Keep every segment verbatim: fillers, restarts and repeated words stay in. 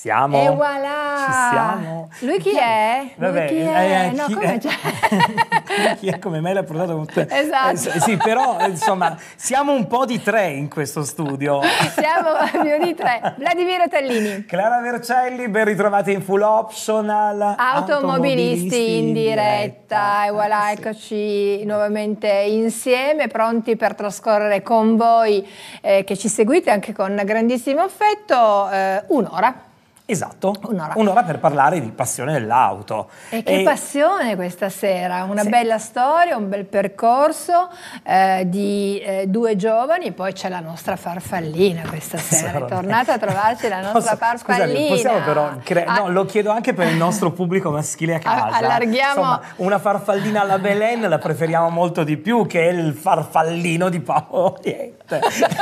siamo? E voilà! Ci siamo? Lui chi è? Vabbè, Lui chi è? eh, no, chi, come eh, già? chi è come me l'ha portato con te? Esatto. Eh, sì, però insomma siamo un po' di tre in questo studio. Siamo più di tre. Vladimiro Tallini. Clara Vercelli, ben ritrovati in Full Optional. Automobilisti in diretta. E voilà, Eh, sì. eccoci nuovamente insieme, pronti per trascorrere con voi eh, che ci seguite anche con grandissimo affetto eh, un'ora. Esatto, Un'ora. un'ora per parlare di passione dell'auto. E che E- passione questa sera, una Sì. bella storia, un bel percorso eh, di eh, due giovani, poi c'è la nostra farfallina questa sera, è tornata a trovarci la nostra Posso- farfallina. Scusami, possiamo però, cre- Ah, no, lo chiedo anche per il nostro pubblico maschile a casa. allarghiamo- Insomma, una farfallina alla Belen la preferiamo molto di più che il farfallino di Paolo Oriente.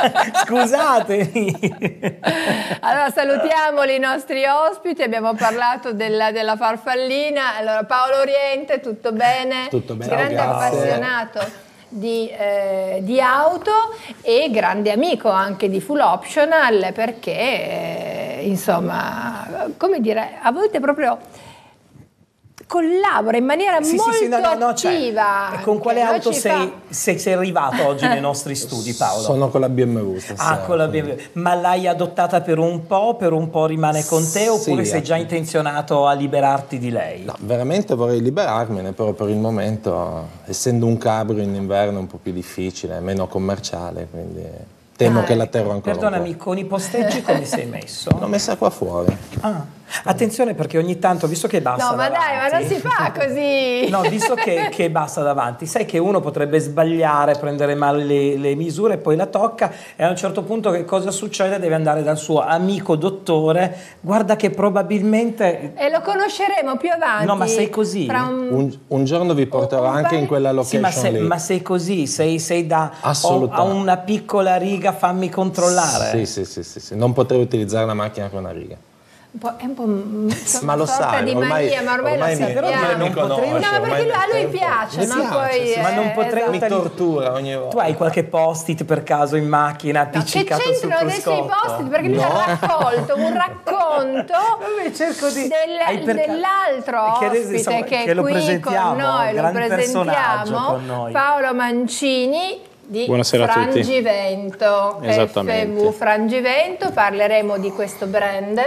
Scusatemi. Allora salutiamoli i nostri ospiti, abbiamo parlato della, della farfallina. Allora Paolo Oriente, tutto bene? Tutto bene, grande grazie. appassionato di, eh, di auto e grande amico anche di Full Optional perché eh, insomma, come dire, a volte proprio collabora in maniera Sì, molto sì, sì, no, no, no, cioè, attiva. e con quale che noi auto ci sei, fa- sei, sei arrivato oggi nei nostri studi, Paolo? Sono con la B M W stasera. Ah, con la B M W. Ma l'hai adottata per un po', per un po' rimane con te, oppure Sì, sei già eh. intenzionato a liberarti di lei? No, veramente vorrei liberarmene, però per il momento, essendo un cabrio in inverno è un po' più difficile, meno commerciale, quindi temo Ah, che la terrò ancora Perdonami, un po'. con i posteggi come sei messo? L'ho messa qua fuori. Ah, attenzione perché ogni tanto, visto che basta No, ma davanti, dai, ma non si fa così. No, visto che, che basta davanti, sai che uno potrebbe sbagliare, prendere male le, le misure, poi la tocca e a un certo punto che cosa succede? Deve andare dal suo amico dottore, guarda che probabilmente... E lo conosceremo più avanti. No, ma sei così? Fra un- Un, un giorno vi porterò Un- un anche paio- in quella Sì, location ma, sei, lì. ma sei così, sei, sei da ho, Assolutamente. a una piccola riga, fammi controllare. Sì, sì, sì, sì, sì. Non potrei utilizzare la macchina con una riga. un po', è un po' un- Ma una lo sorta sai, di ormai- mania, ma ormai, ormai lo mi- sappiamo. ormai mi conosce, No, ma perché ormai a lui nel piace, tempo. no? Mi piace, Poi, sì. Ma non eh, potrei- Mi esatto. tortura ogni volta. Tu hai qualche post-it per caso in macchina No, che appiccicato sul c'entrano adesso i cruscotto? post perché lui No. ha raccolto un racconto Vabbè, cerco di- hai del- per ca- dell'altro che adesso, ospite insomma, che, che è lo qui presentiamo, con noi, lo gran personaggio presentiamo, con noi. Paolo Mancini di Buonasera a tutti. Frangivento, Esattamente. F V Frangivento, parleremo di questo brand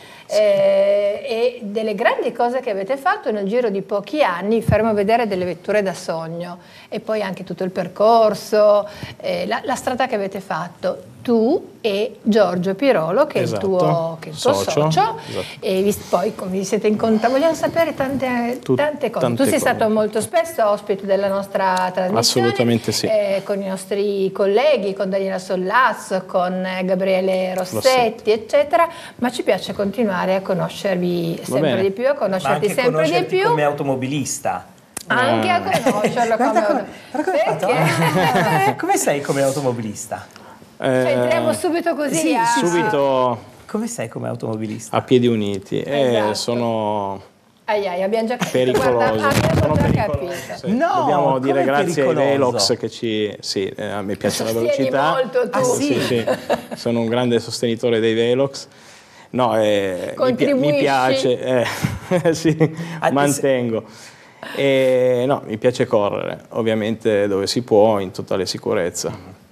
eh, e delle grandi cose che avete fatto nel giro di pochi anni. Faremo vedere delle vetture da sogno e poi anche tutto il percorso, eh, la, la strada che avete fatto tu e Giorgio Pirolo che Esatto. è il tuo, che è il tuo socio, Socio. Esatto. e vi, poi come vi siete incontrati, vogliamo sapere tante, Tu- tante cose. tante Tu sei cose. stato molto spesso ospite della nostra trasmissione. Assolutamente sì. eh, con i nostri colleghi, con Daniela Sollazzo, con eh, Gabriele Rossetti, Rossetti. eccetera, ma ci piace continuare a conoscervi sempre bene. di più, a Ma conoscerti anche sempre di conoscerti più, come automobilista. anche a conoscerlo come Guarda come, guarda come hai perché fatto. Come sei come automobilista? Cioè, entriamo Eh, subito così sì, a- sì, subito Come sei come automobilista? a piedi uniti. Eh, Esatto. sono ai ai, abbiamo già capito. pericolosi. Guarda, abbiamo Sono già pericolosi, capito. sì. No, Dobbiamo dire come grazie ai pericoloso? Velox che ci... Sì, eh, a me piace la Sostieni velocità. molto tu. Ah, sì? Sì, sì. Sono un grande sostenitore dei Velox. No, eh, mi, pi- Contribuisci? mi piace, eh, sì, Ah, ti mantengo. E, no, mi piace correre, ovviamente dove si può, in totale sicurezza.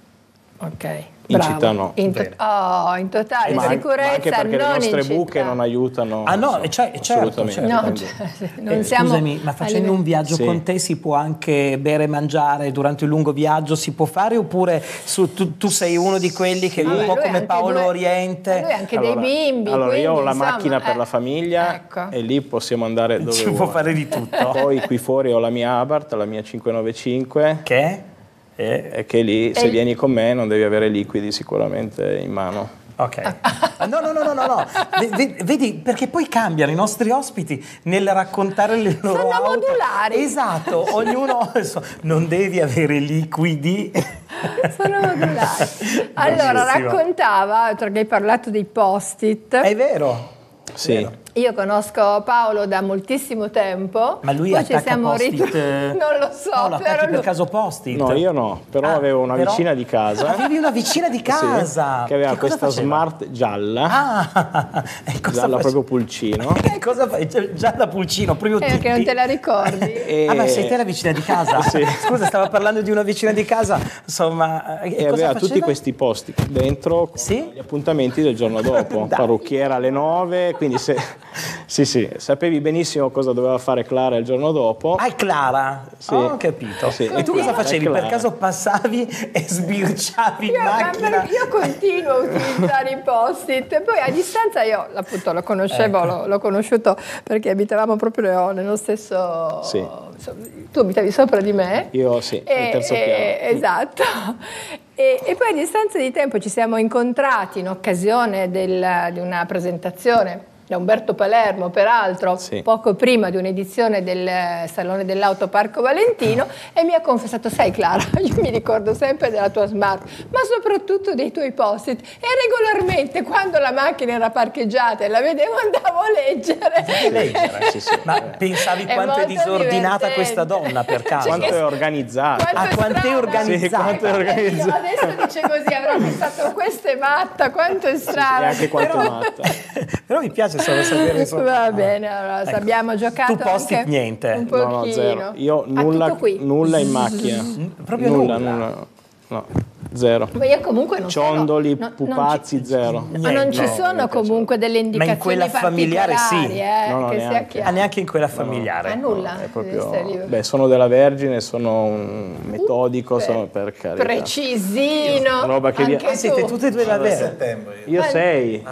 Ok. In bravo. città no. In, to- Bene. oh, in totale Ma, sicurezza, ma anche perché le non nostre in buche città. non aiutano. Ah, no, insomma, cioè, certo, assolutamente. certo. No, Quindi- cioè, non Eh, siamo scusami, ma a facendo livello- un viaggio Sì. con te si può anche bere e mangiare durante il lungo viaggio? Si può fare oppure su- tu, tu sei uno di quelli che Vabbè, un po' lui come anche Paolo due- Oriente lui ha anche Allora- dei bimbi. Allora, io ho quindi, la insomma, macchina per eh, la famiglia ecco. e lì possiamo andare dove ci può vuoi. fare di tutto. Poi qui fuori ho la mia Abarth, la mia cinquecentonovantacinque, Che? Eh, e che lì se E- vieni con me non devi avere liquidi sicuramente in mano. ok. Ah, No, no, no, no, no, no. V- v- Vedi, perché poi cambiano i nostri ospiti nel raccontare le loro Sono auto. modulari. Esatto, ognuno adesso, non devi avere liquidi. Sono modulari. Allora, Bellissimo. raccontava, perché hai parlato dei post-it, È vero. Sì, Vero. Io conosco Paolo da moltissimo tempo. Ma lui poi ci attacca siamo post-it? ritro- Non lo so, No, lo attacchi però per lui- caso post-it? No, io no, però Ah, avevo una però- vicina di casa. Avevi una vicina di casa? Sì, che aveva Che cosa questa faceva? smart gialla, Ah, e cosa gialla face- proprio pulcino. E cosa fai? Cioè, già da pulcino, primo Eh, perché non tutti. te la ricordi? E- Ah, ma sei te la vicina di casa? Sì. Scusa, stava parlando di una vicina di casa, insomma. E, E cosa aveva faceva? tutti questi posti dentro con Sì? gli appuntamenti del giorno dopo, Dai. parrucchiera alle nove, quindi se, sì, sì, sapevi benissimo cosa doveva fare Clara il giorno dopo. Ah, è Clara? Sì. Oh, ho capito. Sì. E tu cosa È facevi? Clara. Per caso passavi e sbirciavi in Io, ma macchina? perché io continuo a utilizzare i post-it, poi a distanza io appunto lo conoscevo, Ecco. l'ho, l'ho conosciuto perché abitavamo proprio nello stesso... Sì. Tu abitavi sopra di me. Io sì, al E- terzo e- piano. Esatto. E, e poi a distanza di tempo ci siamo incontrati in occasione del- di una presentazione da Umberto Palermo, peraltro, Sì. poco prima di un'edizione del Salone dell'Auto Parco Valentino, e mi ha confessato: sai Clara, io mi ricordo sempre della tua Smart, ma soprattutto dei tuoi post-it, e regolarmente quando la macchina era parcheggiata e la vedevo andavo a leggere. Devi leggere. Sì, sì. Ma pensavi È quanto è molto disordinata divertente. questa donna per caso? Quanto è organizzata. Quanto Ah, quanto è strana. organizzata. Sì, quanto è organizzata. Adesso dice così, avrà pensato: questa è matta, quanto è E strana. anche quanto Però- matta. Però mi piace solo sapere insomma. Va bene, allora Ecco. abbiamo giocato Tu post-it anche niente? un No, pochino. no, zero. Io Ah, nulla, tutto qui. nulla in macchina. Proprio nulla, nulla? nulla. No, zero. Ma io comunque non Ciondoli, sono, no- non pupazzi, ci- zero. Ma non ci No, sono comunque delle indicazioni quella familiare sì. particolari, eh, No, no, che sia neanche. chiaro. Ah, neanche in quella familiare. Ah, nulla. È Deve proprio, essere libero. beh, sono della Vergine, sono un metodico, per- sono per carità. Precisino. Roba che vi- anche Ah, siete tu. tutte e due la vera. settembre. Io sei.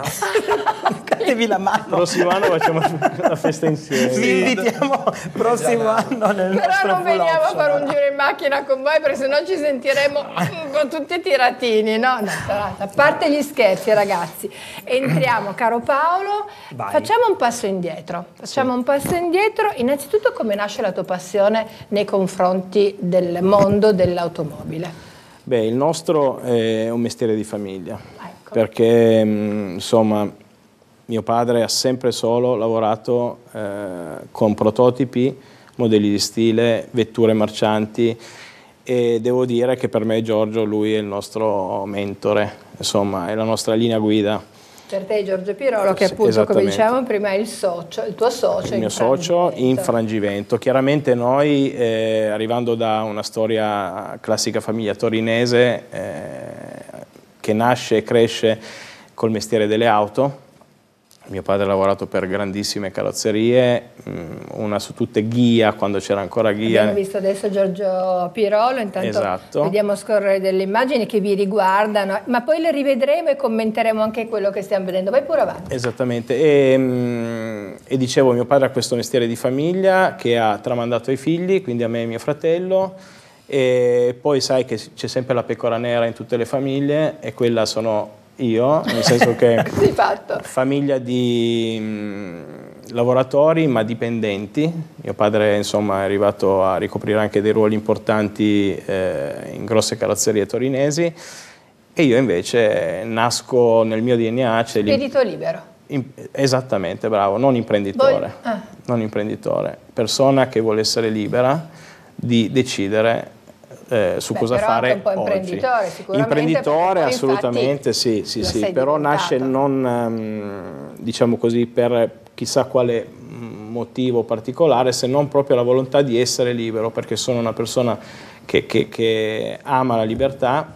Datevi la mano. Prossimo anno facciamo la festa insieme. Vi invitiamo prossimo anno nel Però nostro non veniamo a vlog. fare un giro in macchina con voi, perché sennò ci sentiremo un po' tutti tiratini. No, no, però, a parte gli scherzi, ragazzi, entriamo, caro Paolo, Vai. facciamo un passo indietro. Facciamo un passo indietro. Innanzitutto, come nasce la tua passione nei confronti del mondo dell'automobile? Beh, il nostro è un mestiere di famiglia, Ecco. perché mh, insomma mio padre ha sempre solo lavorato eh, con prototipi, modelli di stile, vetture marcianti, e devo dire che per me Giorgio lui è il nostro mentore, insomma è la nostra linea guida. Per te Giorgio Pirolo, che Sì, appunto, come esattamente. dicevamo prima, è il socio, il tuo socio. Il mio socio in Frangivento. Frangivento. Chiaramente noi, eh, arrivando da una storia classica famiglia torinese, eh, che nasce e cresce col mestiere delle auto. Mio padre ha lavorato per grandissime carrozzerie, mh, una su tutte Ghia, quando c'era ancora Ghia. Abbiamo visto adesso Giorgio Pirolo, intanto Esatto. vediamo scorrere delle immagini che vi riguardano, ma poi le rivedremo e commenteremo anche quello che stiamo vedendo. Vai pure avanti. Esattamente, e, mh, e dicevo, mio padre ha questo mestiere di famiglia che ha tramandato ai figli, quindi a me e mio fratello, e poi sai che c'è sempre la pecora nera in tutte le famiglie, e quella sono io, nel senso che Di fatto. famiglia di mh, lavoratori ma dipendenti. Mio padre insomma è arrivato a ricoprire anche dei ruoli importanti eh, in grosse carrozzerie torinesi, e io invece nasco nel mio D N A, c'è l'im- Spirito libero. in- esattamente, bravo, non imprenditore, Voi- ah. non imprenditore, persona che vuole essere libera di decidere eh, su Beh, cosa però fare anche un po' oggi. imprenditore, sicuramente, Imprenditore, perché poi assolutamente, infatti sì, sì, lo sì, sei però diventato. nasce non, ehm, diciamo così, per chissà quale mm, motivo particolare, se non proprio la volontà di essere libero, perché sono una persona che, che- che ama la libertà,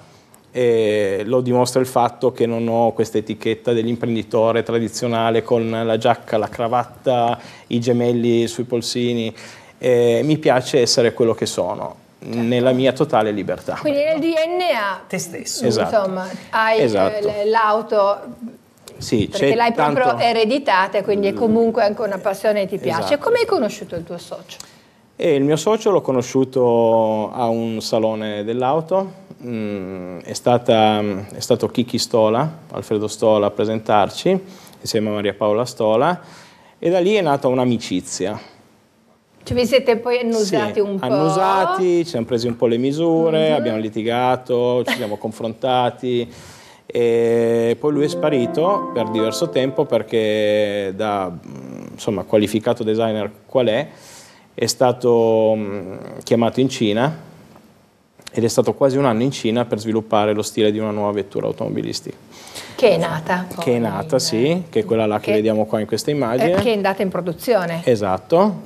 e lo dimostra il fatto che non ho questa etichetta dell'imprenditore tradizionale con la giacca, la cravatta, i gemelli sui polsini. Eh, mi piace essere quello che sono, nella mia totale libertà. Quindi nel D N A, Te stesso. Esatto. insomma, hai Esatto. eh, l'auto, Sì, perché c'è l'hai proprio tanto- ereditata, quindi è comunque anche una passione che ti piace. Esatto. Come hai conosciuto il tuo socio? E il mio socio l'ho conosciuto a un salone dell'auto, mm, è, stata, è stato Chicchi Stola, Alfredo Stola, a presentarci, insieme a Maria Paola Stola, e da lì è nata un'amicizia. Cioè, vi siete poi annusati Sì, un po'? annusati, ci siamo presi un po' le misure, Mhm. abbiamo litigato, ci siamo confrontati, e poi lui è sparito per diverso tempo perché da insomma, qualificato designer qual è, è stato mh, chiamato in Cina ed è stato quasi un anno in Cina per sviluppare lo stile di una nuova vettura automobilistica. Che è nata. Poi, che è nata, sì, che è quella là che, che vediamo qua in questa immagine. Eh, che è andata in produzione. Esatto.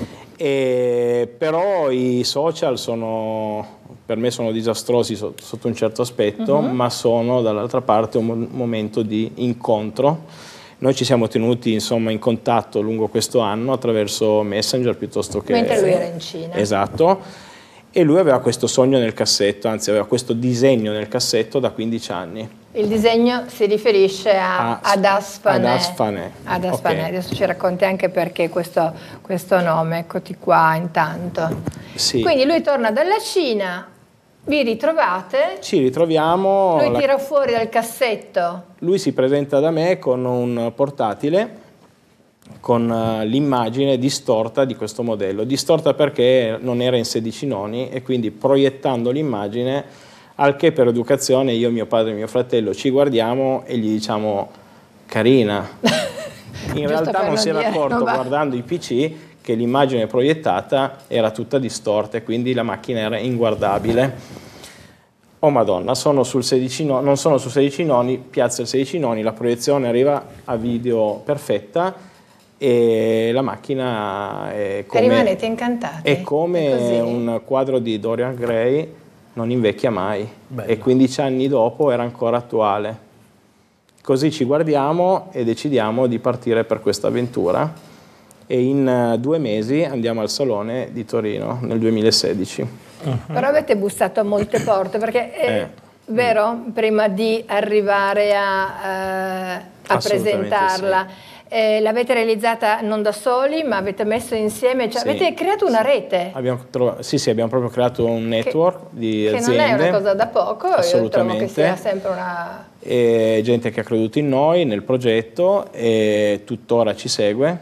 E, però i social sono, per me sono disastrosi sotto, sotto un certo aspetto, uh-huh. ma sono dall'altra parte un mo- momento di incontro. Noi ci siamo tenuti insomma in contatto lungo questo anno attraverso Messenger piuttosto che... Mentre lui era in Cina. Esatto. E lui aveva questo sogno nel cassetto, anzi aveva questo disegno nel cassetto da quindici anni. Il disegno si riferisce a, a, ad Asfanè. Ad Asfanè. Ad Asfanè. Okay. Adesso ci racconti anche perché questo, questo nome, eccoti qua intanto. Sì. Quindi lui torna dalla Cina, vi ritrovate. Ci ritroviamo. Lui la... tira fuori dal cassetto. Lui si presenta da me con un portatile con l'immagine distorta di questo modello. Distorta perché non era in sedici noni e quindi proiettando l'immagine, al che per educazione io, mio padre e mio fratello ci guardiamo e gli diciamo carina. In realtà non si era accorto guardando i P C che l'immagine proiettata era tutta distorta e quindi la macchina era inguardabile. Oh Madonna, sono sul sedici noni, non sono su sedici noni, piazza il sedici noni, la proiezione arriva a video perfetta e la macchina è come, e rimanete incantati. È come è un quadro di Dorian Gray, non invecchia mai. Bello. E quindici anni dopo era ancora attuale. Così ci guardiamo e decidiamo di partire per questa avventura e in due mesi andiamo al Salone di Torino nel duemilasedici. Uh-huh. Però avete bussato a molte porte perché è eh. vero, prima di arrivare a, uh, a presentarla. Sì. Eh, l'avete realizzata non da soli, ma avete messo insieme, cioè sì, avete creato una rete. Abbiamo trovato, sì, sì, abbiamo proprio creato un network che, di che aziende. Che non è una cosa da poco, assolutamente. Io trovo che sia sempre una... E gente che ha creduto in noi, nel progetto, e tuttora ci segue.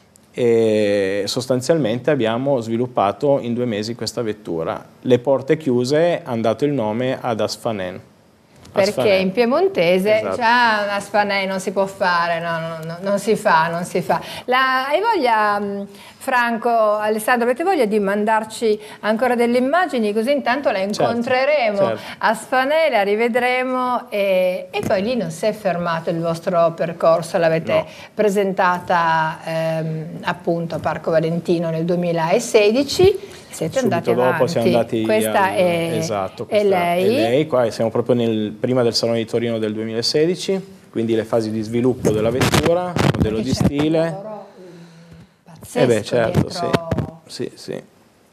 E sostanzialmente abbiamo sviluppato in due mesi questa vettura. Le porte chiuse, hanno dato il nome ad Asfanè. Perché Asfanè. In piemontese, esatto. cioè, ah, Asfanè non si può fare, no, no, no, non si fa, non si fa. La, hai voglia, Franco, Alessandro, avete voglia di mandarci ancora delle immagini, così intanto la incontreremo, certo, certo. a Asfanè, la rivedremo e, e poi lì non si è fermato il vostro percorso, l'avete no. presentata ehm, appunto a Parco Valentino nel duemilasedici. Siete Subito andati dopo avanti. siamo andati questa al, è, esatto, è lei. È lei, qua siamo proprio nel, prima del Salone di Torino del duemilasedici, quindi le fasi di sviluppo della vettura, modello di stile. Un lavoro pazzesco eh beh, certo, dietro. Sì, sì, sì.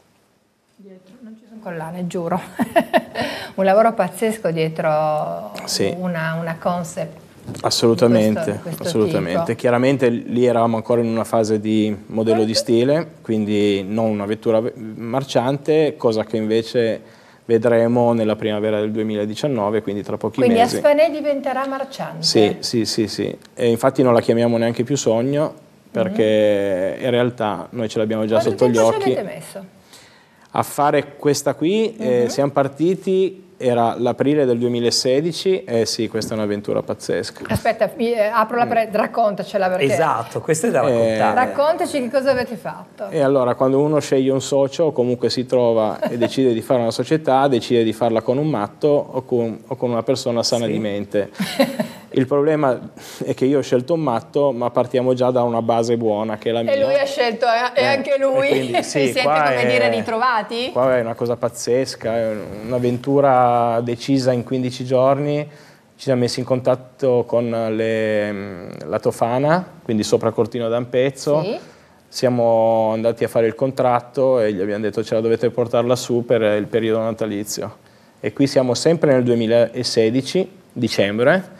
Dietro, non ci sono collane, giuro. Un lavoro pazzesco dietro sì. una, una concept. Assolutamente, questo, questo assolutamente. tipo. Chiaramente lì eravamo ancora in una fase di modello di stile, quindi non una vettura marciante, cosa che invece vedremo nella primavera del duemiladiciannove, quindi tra pochi quindi mesi. Quindi Asfanè diventerà marciante? Sì, sì, sì, sì. E infatti non la chiamiamo neanche più sogno, perché mm. in realtà noi ce l'abbiamo già Quanto sotto gli occhi. Quanto tempo ci avete messo? A fare questa qui, mm-hmm. eh, siamo partiti... Era l'aprile del duemilasedici, eh sì, questa è un'avventura pazzesca. Aspetta, eh, apro la pre- raccontacela perché... Esatto, questa è da raccontare. Eh, Raccontaci che cosa avete fatto. E allora, quando uno sceglie un socio, o comunque si trova e decide di fare una società, decide di farla con un matto o con, o con una persona sana sì. di mente. Il problema è che io ho scelto un matto, ma partiamo già da una base buona, che è la mia. E lui ha scelto, eh, e anche lui. E quindi, sì, si siete, come è, dire, ritrovati? Qua è una cosa pazzesca, è un'avventura decisa in quindici giorni. Ci siamo messi in contatto con le, la Tofana, quindi sopra Cortino d'Ampezzo. Sì. Siamo andati a fare il contratto e gli abbiamo detto ce la dovete portare lassù per il periodo natalizio. E qui siamo sempre nel duemilasedici, dicembre.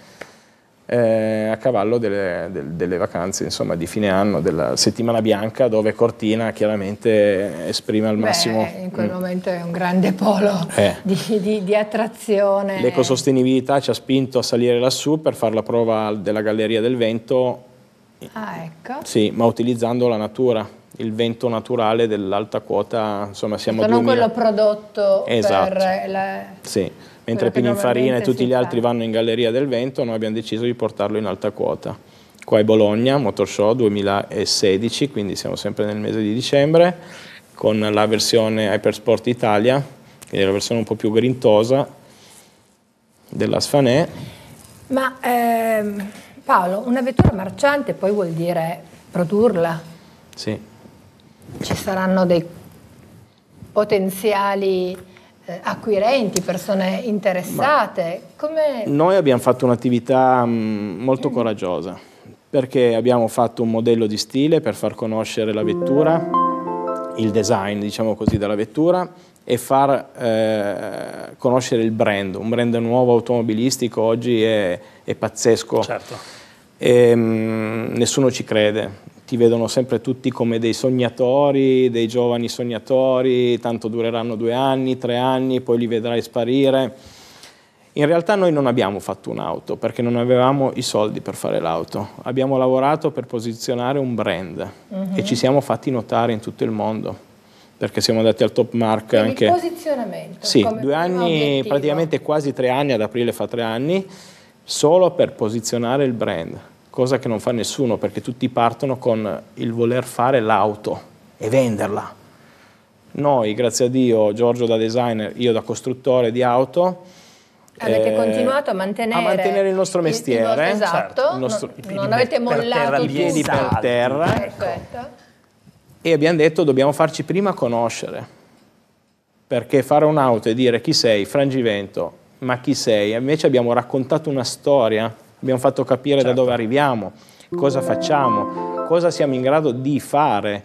Eh, a cavallo delle, delle, delle vacanze, insomma, di fine anno, della settimana bianca, dove Cortina chiaramente esprime al Beh, massimo. in quel mm. momento è un grande polo eh. di, di, di attrazione. L'ecosostenibilità ci ha spinto a salire lassù per fare la prova della Galleria del Vento. Ah, ecco. Sì, ma utilizzando la natura, il vento naturale dell'alta quota, insomma, siamo non duemila. Quello prodotto esatto. per la... Sì. Mentre Pininfarina e tutti gli altri vanno in Galleria del Vento, noi abbiamo deciso di portarlo in alta quota. qua è Bologna, Motor Show duemilasedici, quindi siamo sempre nel mese di dicembre, con la versione Hypersport Italia, quindi la versione un po' più grintosa della Sfanè. Ma ehm, Paolo, una vettura marciante poi vuol dire produrla? Sì. Ci saranno dei potenziali eh, acquirenti, persone interessate? Come... Noi abbiamo fatto un'attività molto coraggiosa, perché abbiamo fatto un modello di stile per far conoscere la vettura, il design, diciamo così, della vettura, e far eh, conoscere il brand. Un brand nuovo automobilistico oggi è, è pazzesco. Certo. E, mh, nessuno ci crede. Ti vedono sempre tutti come dei sognatori, dei giovani sognatori, tanto dureranno due anni, tre anni, poi li vedrai sparire. In realtà noi non abbiamo fatto un'auto perché non avevamo i soldi per fare l'auto. Abbiamo lavorato per posizionare un brand uh-huh. e ci siamo fatti notare in tutto il mondo, perché siamo andati al Top Mark. Quindi anche il posizionamento. Sì, come due anni, obiettivo. praticamente quasi tre anni, ad aprile fa tre anni, solo per posizionare il brand, cosa che non fa nessuno, perché tutti partono con il voler fare l'auto e venderla. Noi, grazie a Dio, Giorgio da designer, io da costruttore di auto, avete eh, continuato a mantenere, a mantenere il nostro mestiere, il, il vostro, esatto, certo, il nostro, non, non avete mollato i piedi per terra, perfetto. E abbiamo detto dobbiamo farci prima conoscere, perché fare un'auto e dire chi sei, Frangivento, ma chi sei? Invece abbiamo raccontato una storia, abbiamo fatto capire certo. da dove arriviamo, cosa facciamo, cosa siamo in grado di fare.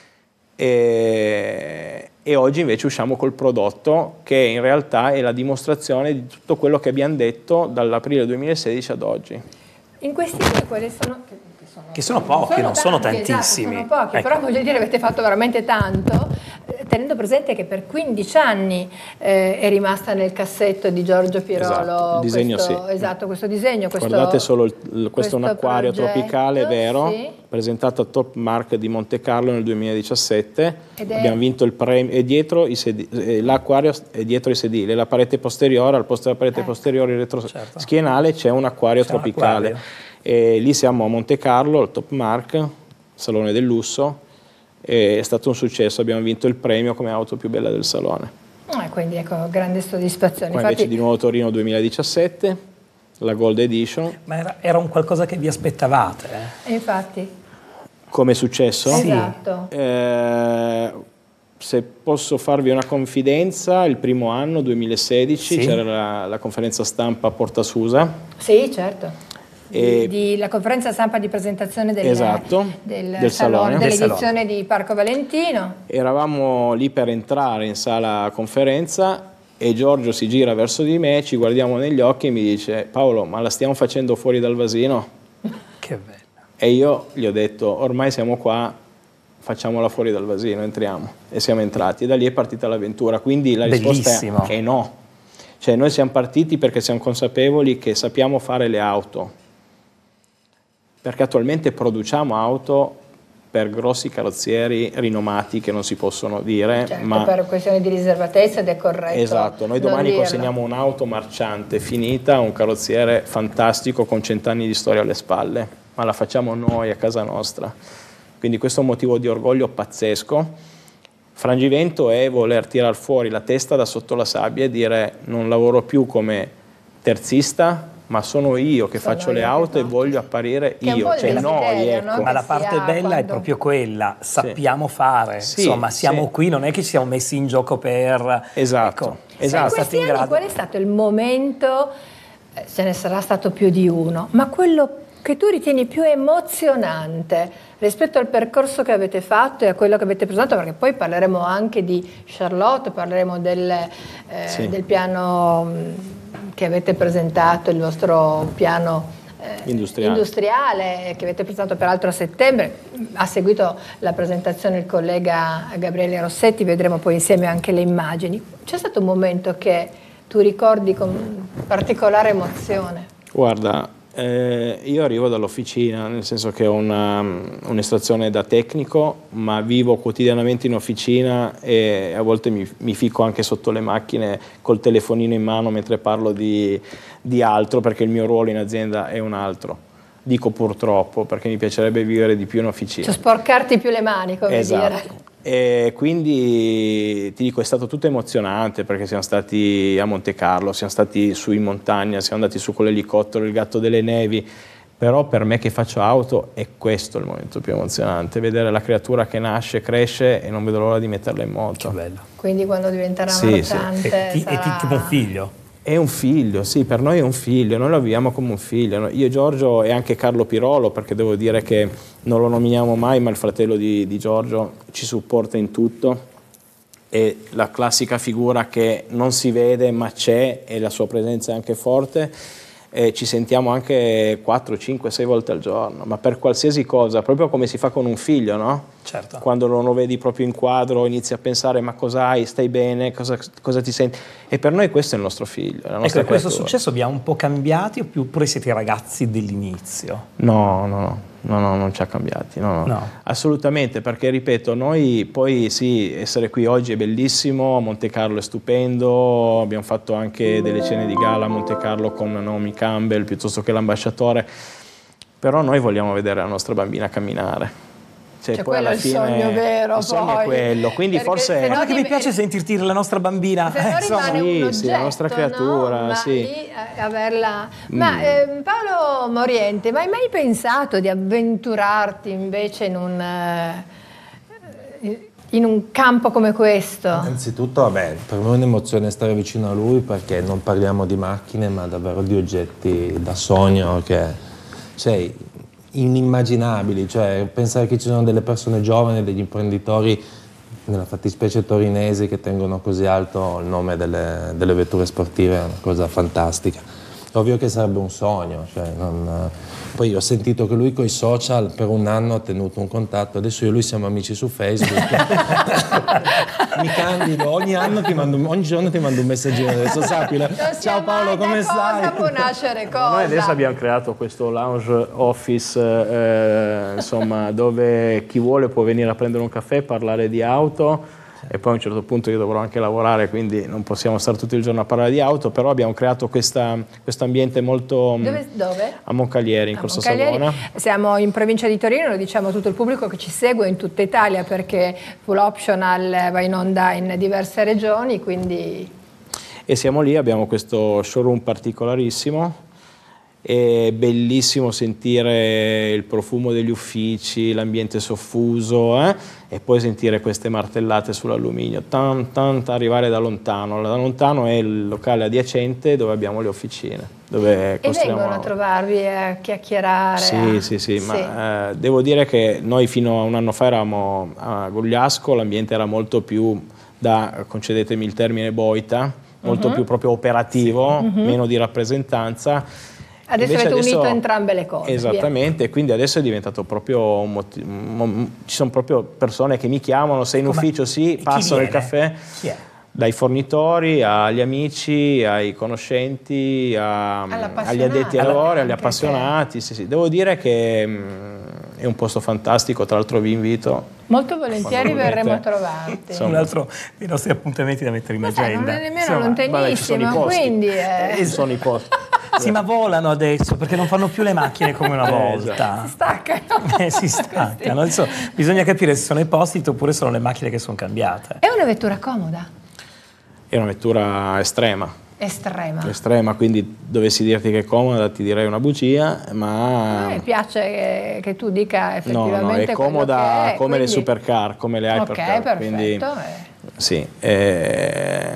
E, e oggi invece usciamo col prodotto che in realtà è la dimostrazione di tutto quello che abbiamo detto dall'aprile duemilasedici ad oggi. In questi anni quali sono? Che sono, che sono pochi, sono non tanti, sono tantissimi. Esatto, sono pochi, ecco. Però voglio dire avete fatto veramente tanto, eh, tenendo presente che per quindici anni eh, è rimasta nel cassetto di Giorgio Pirolo esatto, il disegno, questo, sì. esatto, questo disegno. Questo, Guardate solo, il, questo, questo è un acquario progetto, tropicale, vero? Sì. Presentato a Top Mark di Monte Carlo nel duemiladiciassette. Ed è... Abbiamo vinto il premio, e dietro i sedili, l'acquario è dietro i sedili, la parete posteriore, al posto della parete ecco. posteriore retro certo. schienale c'è un acquario c'è tropicale. Un acquario. E lì siamo a Monte Carlo, al Top Mark, salone del lusso, e è stato un successo, abbiamo vinto il premio come auto più bella del salone. Ah, quindi ecco, grande soddisfazione. Poi Infatti... invece di nuovo Torino duemiladiciassette, la Gold Edition. Ma era, era un qualcosa che vi aspettavate? Eh? E infatti. Come è successo? Sì. Esatto. Eh, se posso farvi una confidenza, il primo anno, duemilasedici, sì. c'era la, la conferenza stampa a Porta Susa. Sì, certo. E di, di, la conferenza stampa di presentazione del, esatto, del, del salone, salone. dell'edizione di Parco Valentino. Eravamo lì per entrare in sala conferenza e Giorgio si gira verso di me, ci guardiamo negli occhi e mi dice: Paolo, ma la stiamo facendo fuori dal vasino? Che bello. E io gli ho detto: ormai siamo qua, facciamola fuori dal vasino, entriamo. E siamo entrati e da lì è partita l'avventura. Quindi la risposta Bellissimo. è, è no. Cioè noi siamo partiti perché siamo consapevoli che sappiamo fare le auto, perché attualmente produciamo auto per grossi carrozzieri rinomati che non si possono dire. Certo, ma per questioni di riservatezza ed è corretto. Esatto, noi domani dirlo. consegniamo un'auto marciante finita, un carrozziere fantastico con cent'anni di storia alle spalle, ma la facciamo noi a casa nostra. Quindi questo è un motivo di orgoglio pazzesco. Frangivento è voler tirar fuori la testa da sotto la sabbia e dire: non lavoro più come terzista, ma sono io che sono faccio io le auto e voglio apparire che io, cioè noi, ecco. No? Ma la parte bella quando... è proprio quella, sappiamo sì. fare, sì, insomma siamo sì. qui, non è che ci siamo messi in gioco per... Esatto, ecco, esatto. In questi anni grado... qual è stato il momento, eh, ce ne sarà stato più di uno, ma quello che tu ritieni più emozionante rispetto al percorso che avete fatto e a quello che avete presentato, perché poi parleremo anche di Charlotte, parleremo del, eh, sì. del piano che avete presentato, il vostro piano eh, industriale. industriale che avete presentato peraltro a settembre, ha seguito la presentazione il collega Gabriele Rossetti, vedremo poi insieme anche le immagini. C'è stato un momento che tu ricordi con particolare emozione? Guarda, eh, io arrivo dall'officina, nel senso che ho una, un'estrazione da tecnico, ma vivo quotidianamente in officina e a volte mi, mi ficco anche sotto le macchine col telefonino in mano mentre parlo di, di altro, perché il mio ruolo in azienda è un altro. dico purtroppo perché mi piacerebbe vivere di più in officina. Cioè sporcarti più le mani, come esatto. dire. E quindi ti dico, è stato tutto emozionante perché siamo stati a Monte Carlo, siamo stati su in montagna, siamo andati su con l'elicottero, il gatto delle nevi, però per me che faccio auto è questo il momento più emozionante, vedere la creatura che nasce, cresce e non vedo l'ora di metterla in moto. Che bello. Quindi quando diventerà Sì, marozzante È, ti- sarà... è ti- tipo un figlio. È un figlio, sì, per noi è un figlio, noi lo viviamo come un figlio. Io, Giorgio e anche Carlo Pirolo, perché devo dire che non lo nominiamo mai, ma il fratello di, di Giorgio ci supporta in tutto. È la classica figura che non si vede ma c'è e la sua presenza è anche forte. E ci sentiamo anche quattro, cinque, sei volte al giorno, ma per qualsiasi cosa, proprio come si fa con un figlio, no? Certo. Quando lo vedi proprio in quadro inizi a pensare ma cosa hai, stai bene, cosa, cosa ti senti, e per noi questo è il nostro figlio, la nostra Ecco, questo creatura. successo vi ha un po' cambiati oppure siete i ragazzi dell'inizio? No, no, no, no, no, non ci ha cambiati, no, no. No. Assolutamente, perché ripeto, noi poi sì, essere qui oggi è bellissimo, Monte Carlo è stupendo, abbiamo fatto anche delle cene di gala a Monte Carlo con Naomi Campbell piuttosto che l'ambasciatore, però noi vogliamo vedere la nostra bambina camminare. Cioè, Cioè, poi quello alla è il fine sogno vero, il sogno poi. è quello, quindi Perché forse se no Guarda che mi div- piace sentirti la nostra bambina. Se no eh, insomma. rimane sì, un sì, oggetto, la nostra creatura, no? Ma sì. lì eh, averla... Ma eh, Paolo Moriente, ma hai mai pensato di avventurarti invece in un, eh, in un campo come questo? Innanzitutto, vabbè, per me è un'emozione stare vicino a lui perché non parliamo di macchine ma davvero di oggetti da sogno che, cioè, inimmaginabili, cioè pensare che ci sono delle persone giovani, degli imprenditori, nella fattispecie torinesi, che tengono così alto il nome delle, delle vetture sportive è una cosa fantastica. Ovvio che sarebbe un sogno, cioè non... Poi ho sentito che lui coi social per un anno ha tenuto un contatto, adesso io e lui siamo amici su Facebook. Mi candido, ogni anno ti mando, ogni giorno ti mando un messaggino, adesso sappilo. Ciao Paolo, come stai? Cosa può nascere cosa? Noi adesso abbiamo creato questo lounge office, eh, insomma, dove chi vuole può venire a prendere un caffè, parlare di auto. E poi a un certo punto io dovrò anche lavorare, quindi non possiamo stare tutto il giorno a parlare di auto, però abbiamo creato questo ambiente molto... Dove? dove? A Moncalieri, in A Corso Moncalieri. Savona. Siamo in provincia di Torino, lo diciamo a tutto il pubblico che ci segue in tutta Italia, perché Full Optional va in onda in diverse regioni, quindi... E siamo lì, abbiamo questo showroom particolarissimo. È bellissimo sentire il profumo degli uffici, l'ambiente soffuso, eh? E poi sentire queste martellate sull'alluminio, tan, tan, arrivare da lontano. Da lontano è il locale adiacente dove abbiamo le officine. Dove e vengono a trovarvi a chiacchierare? Sì, a... sì, sì, sì. ma eh, devo dire che noi fino a un anno fa eravamo a Gugliasco, l'ambiente era molto più da, concedetemi il termine, boita, molto uh-huh. più proprio operativo, sì. uh-huh. meno di rappresentanza. Adesso Invece avete adesso, unito entrambe le cose. Esattamente, via. Quindi adesso è diventato proprio un motivo, ci sono proprio persone che mi chiamano, sei in Come? ufficio, sì, passano il caffè. Chi è? Dai fornitori agli amici, ai conoscenti, a, agli addetti ai lavori, agli appassionati. Sì, sì. Devo dire che mh, è un posto fantastico, tra l'altro vi invito. Molto volentieri verremo a trovarti. Insomma, un altro dei nostri appuntamenti da mettere in ma agenda. sai, non è nemmeno Insomma, lontanissimo, vabbè, quindi... È... Ci sono i posti. Sì, ma volano adesso perché non fanno più le macchine come una volta. Si staccano. Eh, si staccano. Adesso bisogna capire se sono i posti oppure sono le macchine che sono cambiate. È una vettura comoda? È una vettura estrema. Estrema. Estrema, quindi dovessi dirti che è comoda ti direi una bugia, ma... A me piace che, che tu dica effettivamente no, no, è comoda è, come quindi... le supercar, come le hypercar. Ok, perfetto. Quindi, eh. sì, eh,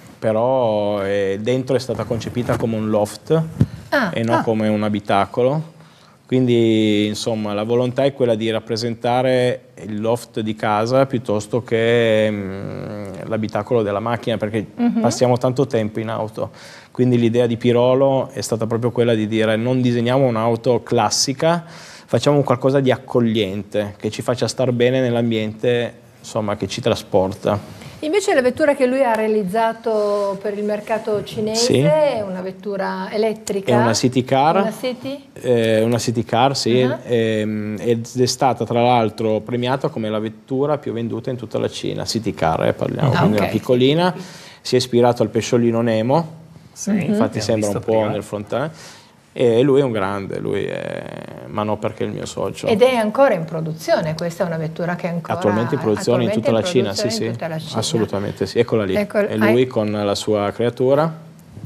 però eh, dentro è stata concepita come un loft ah, e non ah. come un abitacolo. Quindi insomma la volontà è quella di rappresentare il loft di casa piuttosto che mh, l'abitacolo della macchina, perché uh-huh. passiamo tanto tempo in auto. Quindi l'idea di Pirolo è stata proprio quella di dire non disegniamo un'auto classica, facciamo qualcosa di accogliente, che ci faccia star bene nell'ambiente, insomma, che ci trasporta. Invece la vettura che lui ha realizzato per il mercato cinese sì. è una vettura elettrica? È una city car. Una city? Eh, una city car, sì, uh-huh. ehm, ed è stata tra l'altro premiata come la vettura più venduta in tutta la Cina, city car, eh, parliamo, ah, quindi okay. una piccolina, si è ispirato al pesciolino Nemo, sì, infatti sembra un po' prima. nel frontale. E lui è un grande, lui è, ma non perché è il mio socio. Ed è ancora in produzione, questa è una vettura che è ancora attualmente in produzione in tutta, in la, Cina, produzione sì, in sì, tutta la Cina, assolutamente sì, eccola lì, ecco, è lui hai... con la sua creatura.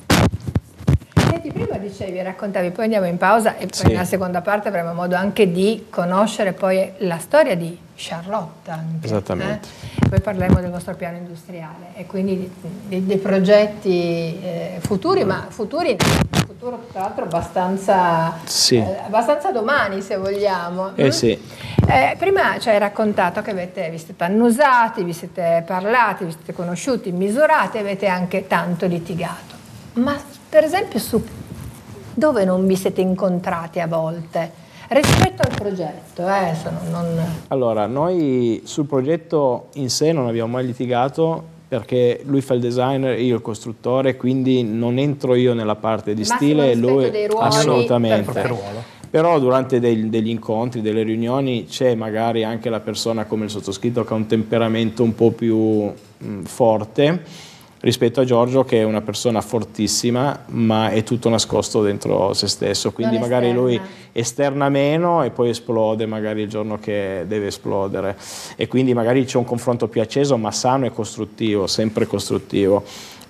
Senti, prima dicevi, raccontavi, poi andiamo in pausa e poi Sì. nella seconda parte avremo modo anche di conoscere poi la storia di Charlotte anche, Esattamente. eh? Poi parleremo del vostro piano industriale e quindi dei, dei progetti eh, futuri, ma futuri un futuro tra l'altro abbastanza, Sì. eh, abbastanza domani se vogliamo. Eh mm? sì. Eh, prima ci hai raccontato che avete, vi siete annusati, vi siete parlati, vi siete conosciuti, misurati, avete anche tanto litigato. Ma per esempio su dove non vi siete incontrati a volte? Rispetto al progetto, eh, sono, non... Allora, noi sul progetto in sé non abbiamo mai litigato perché lui fa il designer e io il costruttore, quindi non entro io nella parte di Massimo stile e rispetto lui dei ruoli, assolutamente. perfetto. Però durante dei, degli incontri, delle riunioni c'è magari anche la persona come il sottoscritto che ha un temperamento un po' più mh, forte rispetto a Giorgio che è una persona fortissima ma è tutto nascosto dentro se stesso, quindi Non magari esterna. lui esterna meno e poi esplode magari il giorno che deve esplodere e quindi magari c'è un confronto più acceso ma sano e costruttivo, sempre costruttivo.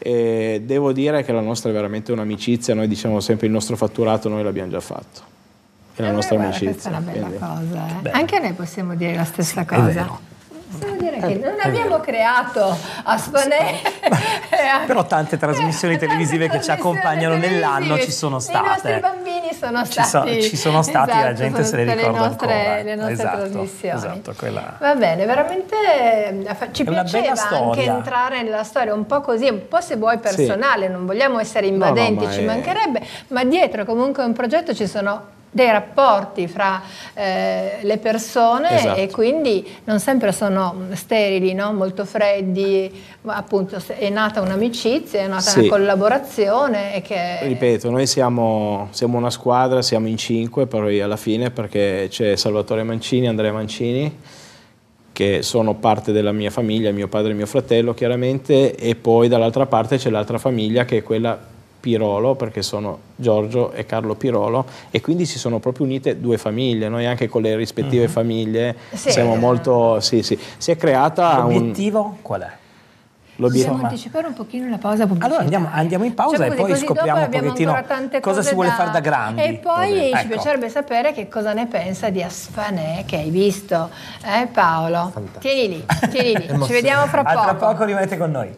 E devo dire che la nostra è veramente un'amicizia, noi diciamo sempre il nostro fatturato noi l'abbiamo già fatto, è la Eh, nostra guarda, amicizia. questa è una bella quindi. cosa, eh. Anche noi possiamo dire la stessa È cosa. vero. Possiamo dire che non abbiamo creato Aspanè, Però tante trasmissioni televisive che ci accompagnano nell'anno ci sono I nostri state. bambini sono Ci so- stati. ci sono stati, la esatto, gente se le sono state ricorda le nostre, ancora. le nostre Esatto, trasmissioni. esatto, quella- Va bene, veramente eh, fa- ci È una bella piaceva anche storia. entrare nella storia un po' così, un po' se vuoi personale, non vogliamo essere invadenti, ma ci è- mancherebbe, ma dietro comunque un progetto ci sono dei rapporti fra eh, le persone Esatto. e quindi non sempre sono sterili, no? Molto freddi, ma appunto è nata un'amicizia, è nata Sì. una collaborazione e che... Ripeto, noi siamo, siamo una squadra, siamo in cinque poi alla fine perché c'è Salvatore Mancini, Andrea Mancini che sono parte della mia famiglia, mio padre e mio fratello chiaramente e poi dall'altra parte c'è l'altra famiglia che è quella Pirolo perché sono Giorgio e Carlo Pirolo e quindi si sono proprio unite due famiglie, noi anche con le rispettive Mm-hmm. famiglie Sì. siamo molto, sì sì, si è creata un... L'obiettivo qual è? l'obiettivo- Possiamo anticipare un pochino la pausa pubblicitaria. Allora andiamo, andiamo in pausa Facciamo e così, poi così dopo scopriamo un abbiamo pochettino ancora tante cosa cose si vuole da- fare da grandi. E poi ci Ecco. piacerebbe sapere che cosa ne pensa di Asfanè che hai visto, eh Paolo? Tieni lì, tieni lì, ci vediamo fra A poco. tra poco rimanete con noi.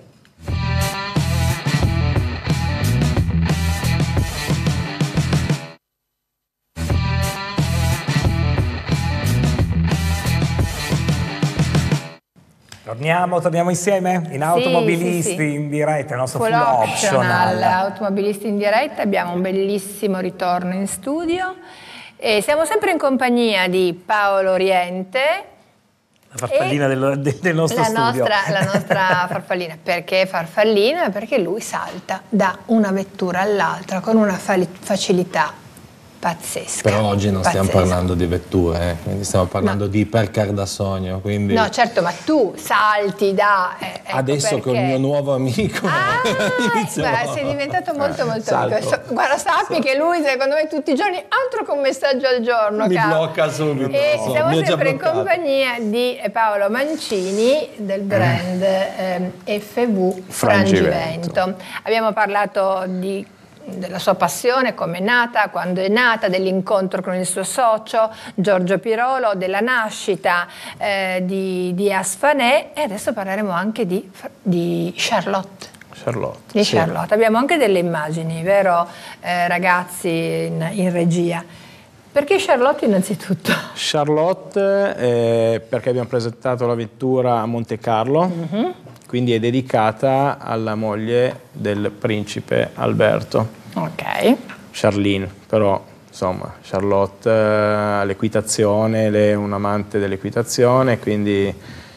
Torniamo, torniamo insieme in Automobilisti sì, sì. in diretta, il nostro Full full optional, optional. Automobilisti in diretta, abbiamo un bellissimo ritorno in studio e siamo sempre in compagnia di Paolo Oriente, La farfallina E del, del- del nostro la studio. nostra, la nostra farfallina. Perché farfallina? Perché lui salta da una vettura all'altra con una fa- facilità pazzesca. Però oggi non stiamo pazzesca. parlando di vetture, eh, quindi stiamo parlando No. di ipercar da sogno. Quindi No, certo, ma tu salti da... eh, ecco adesso perché... col mio nuovo amico Ah, inizio- guarda, sei diventato molto molto Salto. amico. So- Guarda, sappi che lui secondo me tutti i giorni, altro che un messaggio al giorno, Mi caro. blocca subito. E No, siamo mi ha già sempre in bloccato. compagnia di Paolo Mancini del brand ehm, F V Frangivento. Frangivento. Abbiamo parlato di della sua passione, come è nata, quando è nata, dell'incontro con il suo socio Giorgio Pirolo, della nascita eh, di, di Asfanè e adesso parleremo anche di, di Charlotte. Charlotte. Di sì. Charlotte. Abbiamo anche delle immagini, vero eh, ragazzi in, in regia? Perché Charlotte innanzitutto? Charlotte eh, perché abbiamo presentato la vettura a Monte Carlo, Mhm. quindi è dedicata alla moglie del principe Alberto, Ok. Charlene, però insomma Charlotte eh, l'equitazione, lei è un amante dell'equitazione, quindi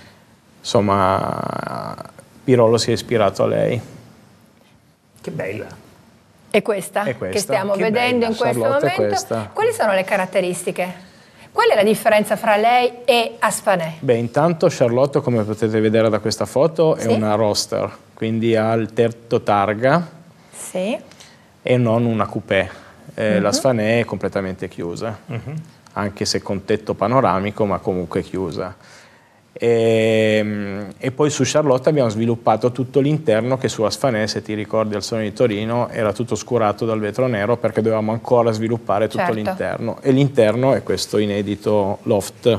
insomma Pirolo si è ispirato a lei. Che bella. E questa, È questa. che stiamo Che vedendo bella. in questo Charlotte è momento. questa. Quali sono le caratteristiche? Qual è la differenza fra lei e Asfanè? Beh, intanto Charlotte, come potete vedere da questa foto, Sì. è una roadster, quindi ha il terzo targa Sì. e non una coupé. eh, uh-huh. la Sfanè è completamente chiusa, uh-huh. anche se con tetto panoramico, ma comunque chiusa. E, e poi su Charlotte abbiamo sviluppato tutto l'interno, che sulla Sfanè, se ti ricordi al Sogno di Torino, era tutto oscurato dal vetro nero perché dovevamo ancora sviluppare tutto certo. l'interno, e l'interno è questo inedito loft.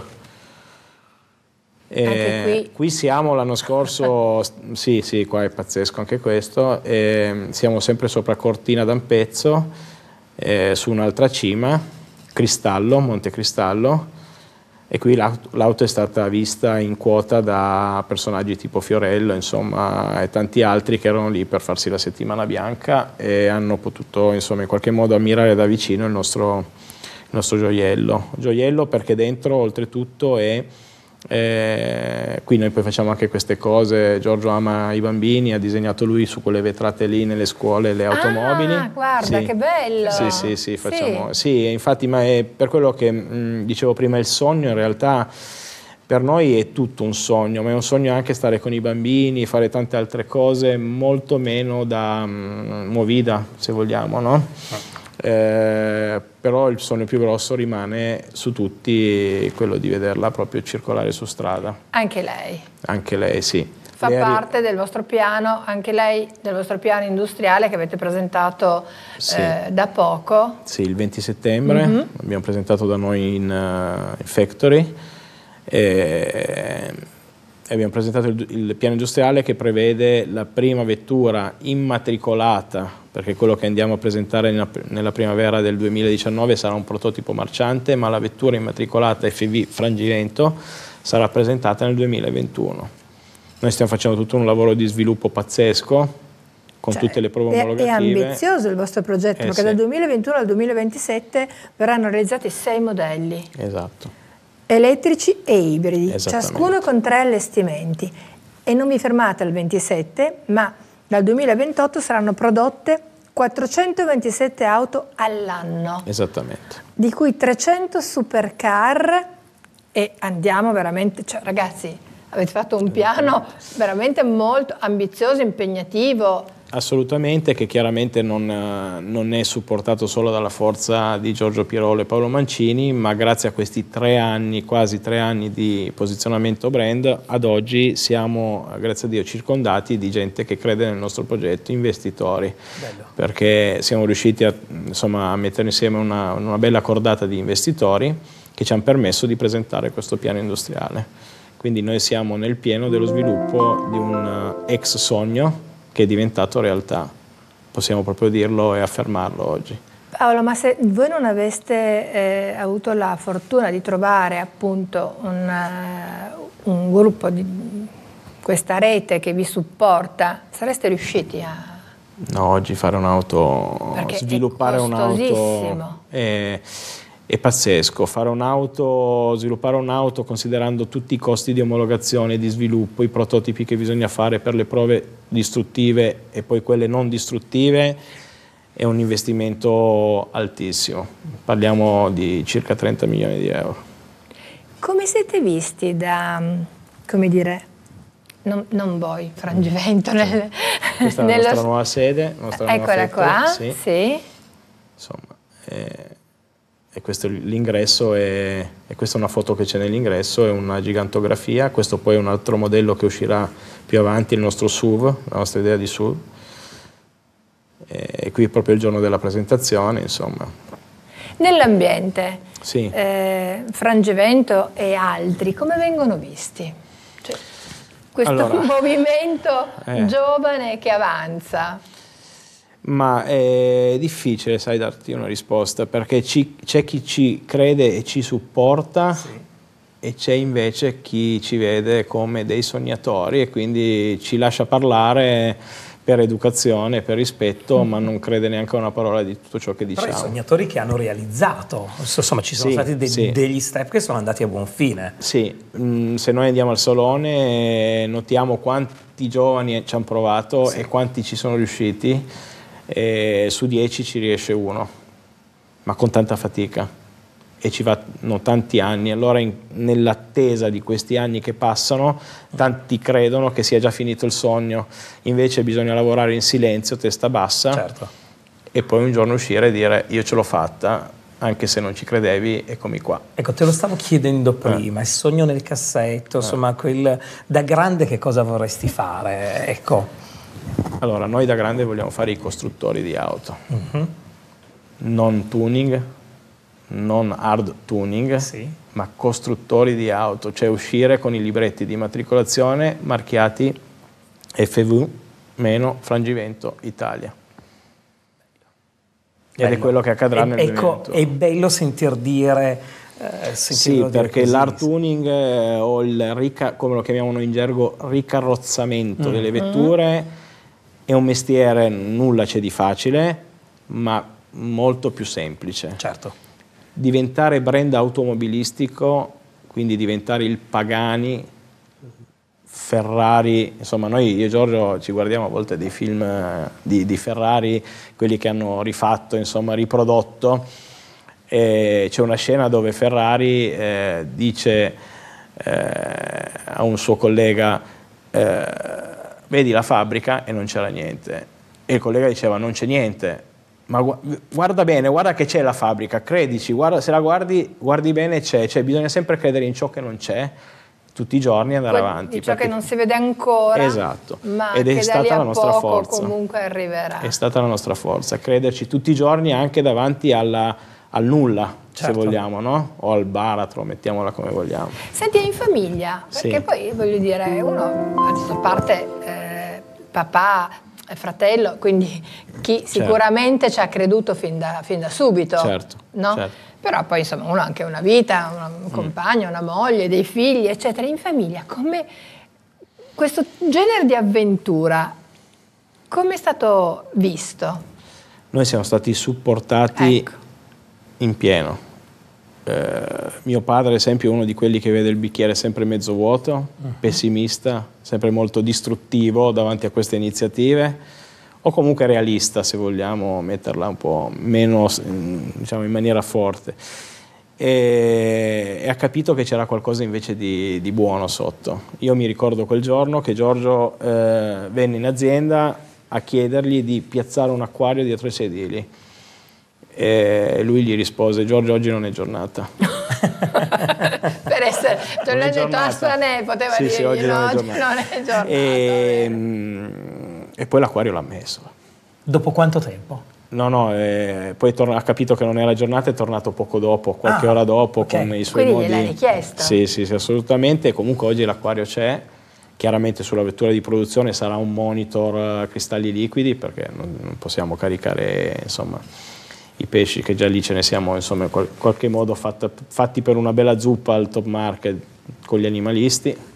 Anche qui. qui siamo l'anno scorso, sì sì, qua è pazzesco anche questo, e siamo sempre sopra Cortina d'Ampezzo, eh, su un'altra cima, Cristallo, Monte Cristallo, e qui l'auto è stata vista in quota da personaggi tipo Fiorello, insomma, e tanti altri che erano lì per farsi la settimana bianca e hanno potuto, insomma, in qualche modo ammirare da vicino il nostro, il nostro gioiello. Gioiello perché dentro, oltretutto, è Eh, qui noi poi facciamo anche queste cose. Giorgio ama i bambini, ha disegnato lui su quelle vetrate lì nelle scuole le automobili. Ah, guarda, sì. Che bello! Sì, sì, sì, facciamo. Sì, sì, infatti, ma è per quello che mh, dicevo prima, il sogno in realtà per noi è tutto un sogno, ma è un sogno anche stare con i bambini, fare tante altre cose, molto meno da mh, movida, se vogliamo, no? Ah. Eh, però il sogno più grosso rimane su tutti quello di vederla proprio circolare su strada. Anche lei? Anche lei, sì. Fa lei parte del vostro piano, anche lei, del vostro piano industriale che avete presentato sì. eh, da poco. Sì, il venti settembre mm-hmm. abbiamo presentato da noi in, uh, in Factory e abbiamo presentato il, il piano industriale che prevede la prima vettura immatricolata, perché quello che andiamo a presentare nella, nella primavera del duemiladiciannove sarà un prototipo marciante, ma la vettura immatricolata F V Frangivento sarà presentata nel duemilaventuno. Noi stiamo facendo tutto un lavoro di sviluppo pazzesco, con cioè, tutte le prove omologative. È ambizioso il vostro progetto, eh, perché sì. dal duemilaventuno al duemilaventisette verranno realizzati sei modelli. Esatto. Elettrici e ibridi, ciascuno con tre allestimenti. E non vi fermate al ventisette, ma dal duemilaventotto saranno prodotte quattrocentoventisette auto all'anno. Esattamente. Di cui trecento supercar, e andiamo veramente, cioè ragazzi, avete fatto un piano veramente molto ambizioso, impegnativo. Assolutamente, che chiaramente non, non è supportato solo dalla forza di Giorgio Pirolo e Paolo Mancini, ma grazie a questi tre anni, quasi tre anni di posizionamento brand, ad oggi siamo, grazie a Dio, circondati di gente che crede nel nostro progetto, investitori. Bello. Perché siamo riusciti a, insomma, a mettere insieme una, una bella cordata di investitori che ci hanno permesso di presentare questo piano industriale. Quindi noi siamo nel pieno dello sviluppo di un ex sogno che è diventato realtà, possiamo proprio dirlo e affermarlo oggi. Paolo, ma se voi non aveste eh, avuto la fortuna di trovare appunto un, uh, un gruppo di questa rete che vi supporta, sareste riusciti a... No, oggi fare un'auto, Perché sviluppare un'auto è, è pazzesco, fare un'auto, sviluppare un'auto considerando tutti i costi di omologazione, di sviluppo, i prototipi che bisogna fare per le prove distruttive e poi quelle non distruttive, è un investimento altissimo, parliamo di circa trenta milioni di euro. Come siete visti da, come dire, non, non voi, Frangivento, sì. nel, questa è la nostra nuova sede, nostra eccola nuova qua, sì. sì. Insomma, eh, e questo è l'ingresso, e questa è una foto che c'è nell'ingresso, è una gigantografia. Questo poi è un altro modello che uscirà più avanti, il nostro S U V, la nostra idea di S U V. E qui è proprio il giorno della presentazione, insomma. Nell'ambiente, sì. eh, Frangivento e altri, come vengono visti? Cioè, questo allora, movimento eh. giovane che avanza. Ma è difficile, sai, darti una risposta, perché c'è chi ci crede e ci supporta, sì. e c'è invece chi ci vede come dei sognatori e quindi ci lascia parlare per educazione, per rispetto, mm. ma non crede neanche a una parola di tutto ciò che diciamo. Però i sognatori che hanno realizzato, insomma ci sono sì, stati de sì. degli step che sono andati a buon fine. Sì, mm, se noi andiamo al salone notiamo quanti giovani ci hanno provato, sì. e quanti ci sono riusciti. E su dieci ci riesce uno, ma con tanta fatica, e ci vanno tanti anni. Allora nell'attesa di questi anni che passano, tanti credono che sia già finito il sogno, invece bisogna lavorare in silenzio, testa bassa, certo. e poi un giorno uscire e dire io ce l'ho fatta, anche se non ci credevi, eccomi qua. Ecco, te lo stavo chiedendo prima, eh. il sogno nel cassetto, eh. insomma, quel, da grande che cosa vorresti fare? Ecco. Allora, noi da grande vogliamo fare i costruttori di auto, uh-huh. non tuning, non hard tuning, sì. ma costruttori di auto, cioè uscire con i libretti di immatricolazione marchiati F V meno Frangivento Italia. Ed è quello che accadrà e, nel ecco, duemilaventuno. È bello sentir dire... Eh, sì, perché l'hard tuning eh, o il rica, come lo chiamiamo noi in gergo, ricarrozzamento mm. delle vetture è un mestiere, nulla c'è di facile, ma molto più semplice. Certo. Diventare brand automobilistico, quindi diventare il Pagani, Ferrari, insomma noi io e Giorgio ci guardiamo a volte dei film di, di Ferrari, quelli che hanno rifatto, insomma riprodotto, e c'è una scena dove Ferrari eh, dice eh, a un suo collega eh, vedi la fabbrica, e non c'era niente, e il collega diceva non c'è niente, ma gu guarda bene, guarda che c'è la fabbrica, credici, guarda, se la guardi, guardi bene c'è, cioè, bisogna sempre credere in ciò che non c'è, tutti i giorni andare Poi, avanti. Di ciò che non si vede ancora, esatto. ma ed è che stata da lì a la nostra poco forza. Comunque arriverà. È stata la nostra forza, crederci tutti i giorni anche davanti alla, al nulla, certo. se vogliamo, no? O al baratro, mettiamola come vogliamo. Senti, in famiglia, perché sì. poi voglio dire, uno, a parte eh, papà, fratello, quindi chi sicuramente certo. ci ha creduto fin da, fin da subito, certo. no? certo. Però poi insomma uno ha anche una vita, un compagno, una moglie, dei figli, eccetera. In famiglia, come questo genere di avventura, come è stato visto? Noi siamo stati supportati ecco. in pieno. Eh, mio padre, ad esempio, è uno di quelli che vede il bicchiere sempre mezzo vuoto, uh-huh. pessimista, sempre molto distruttivo davanti a queste iniziative, o comunque realista, se vogliamo metterla un po' meno, diciamo, in maniera forte. E, e ha capito che c'era qualcosa invece di, di buono sotto. Io mi ricordo quel giorno che Giorgio eh, venne in azienda a chiedergli di piazzare un acquario dietro i sedili. E lui gli rispose: Giorgio, oggi non è giornata. Per essere, cioè lui ha detto Assanè, poteva sì, dirgli sì, oggi no, non è oggi giornata. non è giornata. E, e poi l'acquario l'ha messo. Dopo quanto tempo? No, no, eh, poi torna, ha capito che non era giornata, è tornato poco dopo, qualche ah, ora dopo, okay. con i suoi Quindi modi. gliel'hai richiesto? Sì, sì, sì, assolutamente. Comunque oggi l'acquario c'è. Chiaramente sulla vettura di produzione sarà un monitor a cristalli liquidi, perché non, non possiamo caricare, insomma, i pesci, che già lì ce ne siamo, insomma, in qual qualche modo fatta, fatti per una bella zuppa al top market con gli animalisti, eh.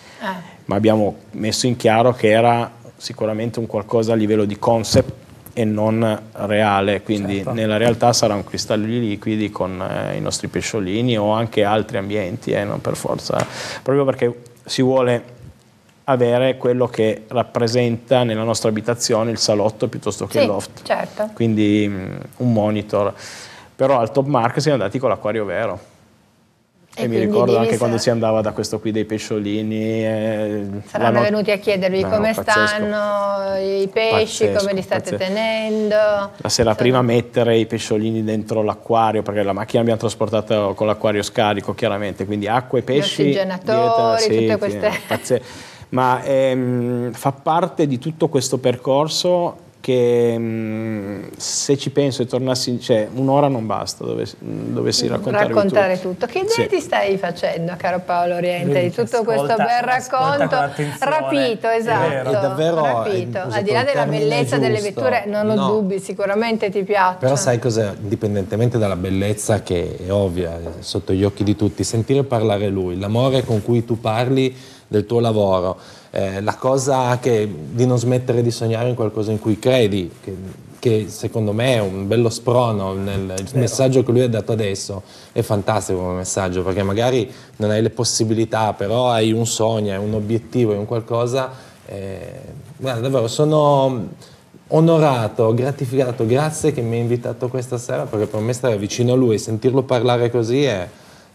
ma abbiamo messo in chiaro che era sicuramente un qualcosa a livello di concept e non reale, quindi certo. nella realtà sarà un cristalli liquidi con eh, i nostri pesciolini o anche altri ambienti, eh, non per forza, proprio perché si vuole avere quello che rappresenta nella nostra abitazione il salotto piuttosto che sì, il loft, certo. quindi mh, un monitor. Però al top market siamo andati con l'acquario vero. E, e mi ricordo anche quando si andava da questo qui dei pesciolini. Eh, Saranno venuti a chiedervi no, come pazzesco. stanno i pesci, pazzesco, come li state pazzesco. tenendo. La sera Sono... prima mettere i pesciolini dentro l'acquario, perché la macchina l'abbiamo trasportata con l'acquario scarico, chiaramente, quindi acqua e pesci. Gli ossigenatori, sì, tutte queste... Pazzesco. Ma ehm, fa parte di tutto questo percorso che mh, se ci penso e tornassi, cioè un'ora non basta, dovessi, dovessi raccontare raccontare tutto. tutto. Che idea sì. ti stai facendo, caro Paolo Oriente, Vedi, di tutto ascolta, questo bel racconto rapito, esatto, è davvero, rapito. È, Al di là della bellezza giusto. delle vetture, non ho no. dubbi, sicuramente ti piacciono. Però sai cos'è? Indipendentemente dalla bellezza, che è ovvia, è sotto gli occhi di tutti, sentire parlare lui, l'amore con cui tu parli del tuo lavoro, eh, la cosa che, di non smettere di sognare in qualcosa in cui credi, che, che secondo me è un bello sprono, nel, il messaggio che lui ha dato adesso è fantastico come messaggio, perché magari non hai le possibilità, però hai un sogno, hai un obiettivo, hai un qualcosa, eh, guarda, davvero sono onorato, gratificato, grazie che mi hai invitato questa sera, perché per me stare vicino a lui e sentirlo parlare così è,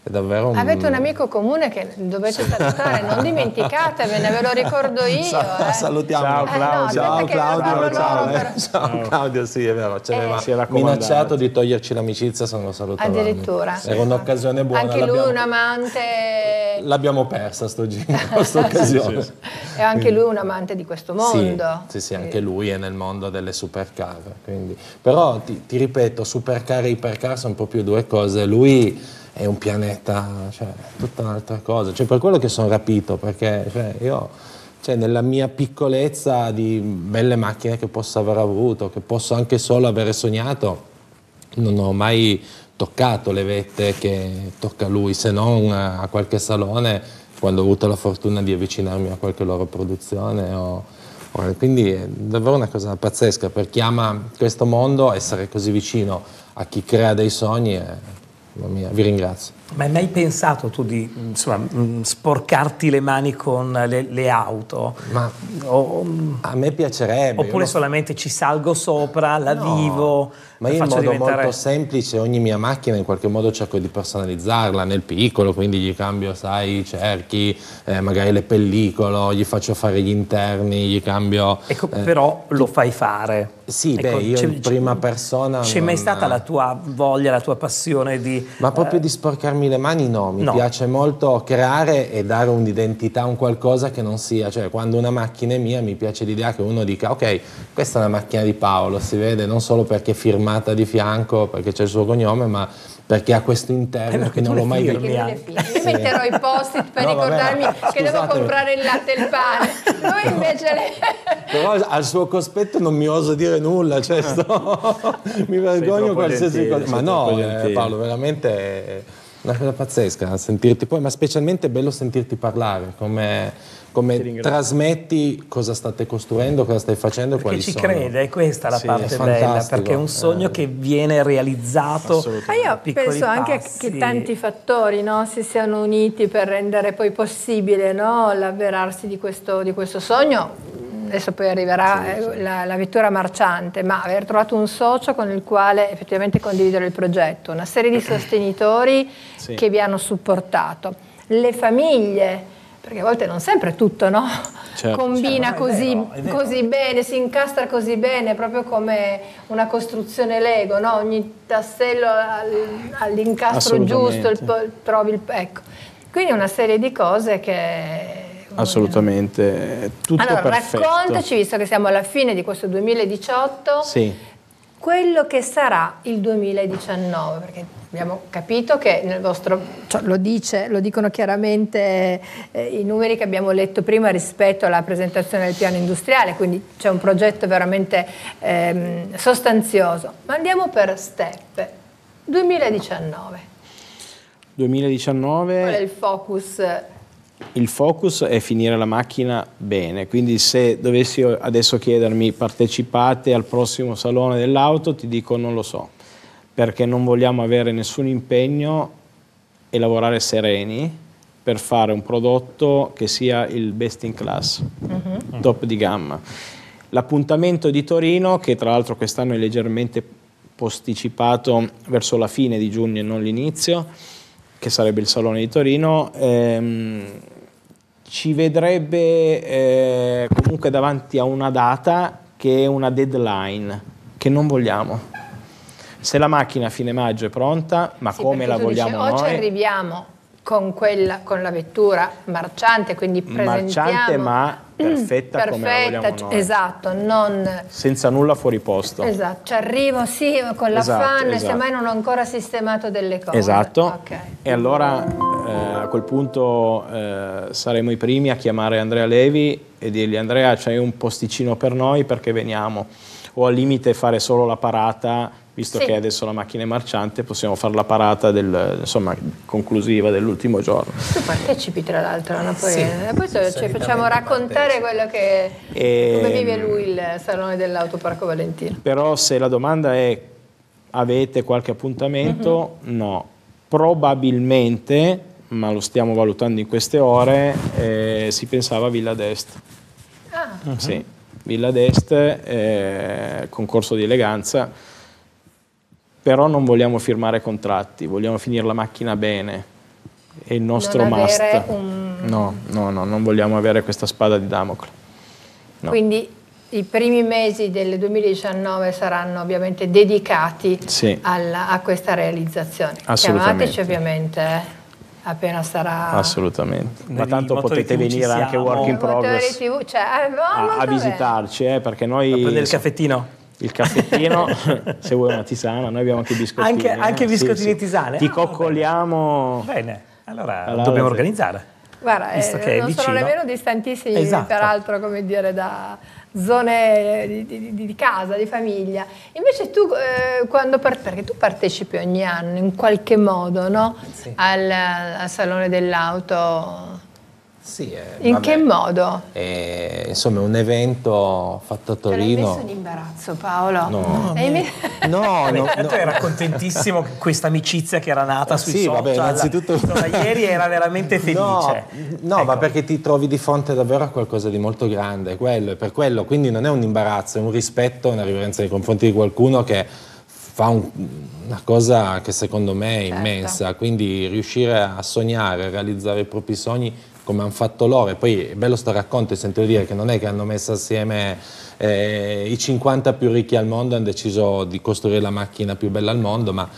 è davvero un... Avete un amico comune che dovete salutare, non dimenticatevene, ve lo ricordo io. Sa- eh. salutiamo. Ciao, Claudio. Eh, no, Ciao aspetta che Claudio, parlo ciao, loro, eh. però. Ciao Claudio, sì è vero, ci aveva Si è raccomandato. minacciato di toglierci l'amicizia se non lo salutavamo. Addirittura. Era un'occasione buona. Anche lui l'abbiamo- un amante. L'abbiamo persa sto giro, questa occasione. Sì, sì, E anche lui un amante di questo mondo. Sì, sì, sì, anche lui è nel mondo delle supercar. Quindi. Però ti, ti ripeto, supercar e ipercar sono proprio due cose. Lui è un pianeta, cioè tutta un'altra cosa. Cioè, per quello che sono rapito, perché cioè, io cioè, nella mia piccolezza di belle macchine che posso aver avuto, che posso anche solo avere sognato, non ho mai toccato le vette che tocca lui, se non a qualche salone quando ho avuto la fortuna di avvicinarmi a qualche loro produzione. O, o, quindi è davvero una cosa pazzesca per chi ama questo mondo, essere così vicino a chi crea dei sogni. È, mamma mia, vi ringrazio. Ma hai mai pensato tu di insomma, mh, sporcarti le mani con le, le auto? Ma O- a me piacerebbe. oppure io solamente ci salgo sopra, la No, vivo, ma la io in faccio modo diventare... molto semplice ogni mia macchina in qualche modo cerco di personalizzarla nel piccolo, quindi gli cambio, sai, i cerchi, eh, magari le pellicole, gli faccio fare gli interni, gli cambio... Ecco, eh, però lo fai fare. Sì, Ecco, beh, io c'è- in prima persona... C'è mai non- stata la tua voglia, la tua passione di... Ma proprio di sporcarmi le mani no, mi no. piace molto creare e dare un'identità, un qualcosa che non sia, cioè quando una macchina è mia mi piace l'idea che uno dica ok, questa è una macchina di Paolo, si vede non solo perché è firmata di fianco, perché c'è il suo cognome, ma perché ha questo interno Eh, che non tu l'ho le mai firmi visto. Perché non le fili. Io metterò i post-it per No, vabbè, ricordarmi che devo scusatemi. comprare il latte e il pane. Lui invece le... Però al suo cospetto non mi oso dire nulla, cioè sto- mi vergogno troppo qualsiasi gentile, cosa. Ma sei no, troppo eh, gentile. Paolo, veramente è una cosa pazzesca sentirti poi, ma specialmente è bello sentirti parlare, come, come ringrazio. trasmetti cosa state costruendo, cosa stai facendo, Perché quali ci sono. crede, è questa la Sì, parte è bella, fantastico. perché è un sogno Eh. che viene realizzato. Assolutamente. Ma io a piccoli penso anche passi. che tanti fattori, no, si siano uniti per rendere poi possibile, no, l'avverarsi di questo, di questo sogno. Adesso poi arriverà eh, la, la vettura marciante, ma aver trovato un socio con il quale effettivamente condividere il progetto, una serie di sostenitori Sì. che vi hanno supportato, le famiglie, perché a volte non sempre tutto, no? Certo, combina certo, è così, vero, è vero. così bene, si incastra così bene, proprio come una costruzione Lego, no? Ogni tassello al- all'incastro giusto, il, po- trovi il... Ecco. Quindi una serie di cose che... Assolutamente, tutto Allora, perfetto. raccontaci, visto che siamo alla fine di questo duemiladiciotto, Sì. quello che sarà il duemiladiciannove, perché abbiamo capito che nel vostro, cioè, lo, dice, lo dicono chiaramente eh, i numeri che abbiamo letto prima rispetto alla presentazione del piano industriale, quindi c'è un progetto veramente ehm, sostanzioso. Ma andiamo per step. duemiladiciannove, duemiladiciannove. qual è il focus? Il focus è finire la macchina bene, quindi se dovessi adesso chiedermi partecipate al prossimo salone dell'auto, ti dico non lo so, perché non vogliamo avere nessun impegno e lavorare sereni per fare un prodotto che sia il best in class, uh-huh. top di gamma. L'appuntamento di Torino, che tra l'altro quest'anno è leggermente posticipato verso la fine di giugno e non l'inizio, che sarebbe il Salone di Torino, ehm, ci vedrebbe eh, comunque davanti a una data che è una deadline, che non vogliamo. Se la macchina a fine maggio è pronta, ma Sì, come perché la tu dici, vogliamo o noi? ci arriviamo con, quella, con la vettura marciante, quindi presentiamo... Marciante ma perfetta, perfetta, come la vogliamo c- noi. esatto, non... Senza nulla fuori posto. Esatto, ci arrivo sì con l'affanno Esatto, e semmai non ho ancora sistemato delle cose. Esatto, Ok. e allora eh, a quel punto eh, saremo i primi a chiamare Andrea Levi e dirgli: Andrea, c'hai un posticino per noi perché veniamo, o al limite fare solo la parata, visto Sì. che adesso la macchina è marciante, possiamo fare la parata del, insomma, conclusiva dell'ultimo giorno. Tu partecipi tra l'altro, no? Poi, Sì, eh, poi ci solitamente facciamo raccontare partecipo. quello che, E- come vive lui il Salone dell'Autoparco Valentino. Però se la domanda è: avete qualche appuntamento? Mhm. No. Probabilmente, ma lo stiamo valutando in queste ore, eh, si pensava a Villa d'Est. Ah, Sì, Villa d'Est, eh, concorso di eleganza, però non vogliamo firmare contratti, vogliamo finire la macchina bene, è il nostro non must. avere un... No, no, no, non vogliamo avere questa spada di Damocle. No. Quindi i primi mesi del duemiladiciannove saranno ovviamente dedicati sì. alla, a questa realizzazione. Assolutamente. Chiamateci ovviamente eh, appena sarà... Assolutamente. Ma Nei tanto motori potete T V ci venire anche siamo. work in Motori progress T V, cioè, eh, va a, molto a bene. visitarci, eh, perché noi... A prendere il caffettino? Il caffettino, se vuoi una tisana, noi abbiamo anche i biscottini. Anche, anche eh? biscottini sì, sì. e tisane? Ti Ah, coccoliamo. Bene, bene. Allora, Allora, dobbiamo sì. organizzare. Guarda, Visto eh, che è non sono vicino. nemmeno distantissimi, Esatto. peraltro, come dire, da zone di, di, di casa, di famiglia. Invece tu, eh, quando part- perché tu partecipi ogni anno in qualche modo, no? Sì. Al, al Salone dell'Auto. Sì, eh, In vabbè. che modo? Eh, insomma, è un evento fatto a Te l'hai messo in Torino. imbarazzo, Paolo? No. Hai me- No, no, Tanto no. era contentissimo che questa amicizia che era nata sui Sì, social. vabbè, innanzitutto- Insomma, ieri era veramente felice. No, no, Ecco. ma perché ti trovi di fronte davvero a qualcosa di molto grande, quello, e per quello, quindi non è un imbarazzo, è un rispetto, una riverenza nei confronti di qualcuno che fa un- una cosa che secondo me è Certo. immensa, quindi riuscire a sognare, a realizzare i propri sogni come hanno fatto loro, e poi è bello sto racconto e sento dire che non è che hanno messo assieme eh, i cinquanta più ricchi al mondo e hanno deciso di costruire la macchina più bella al mondo, ma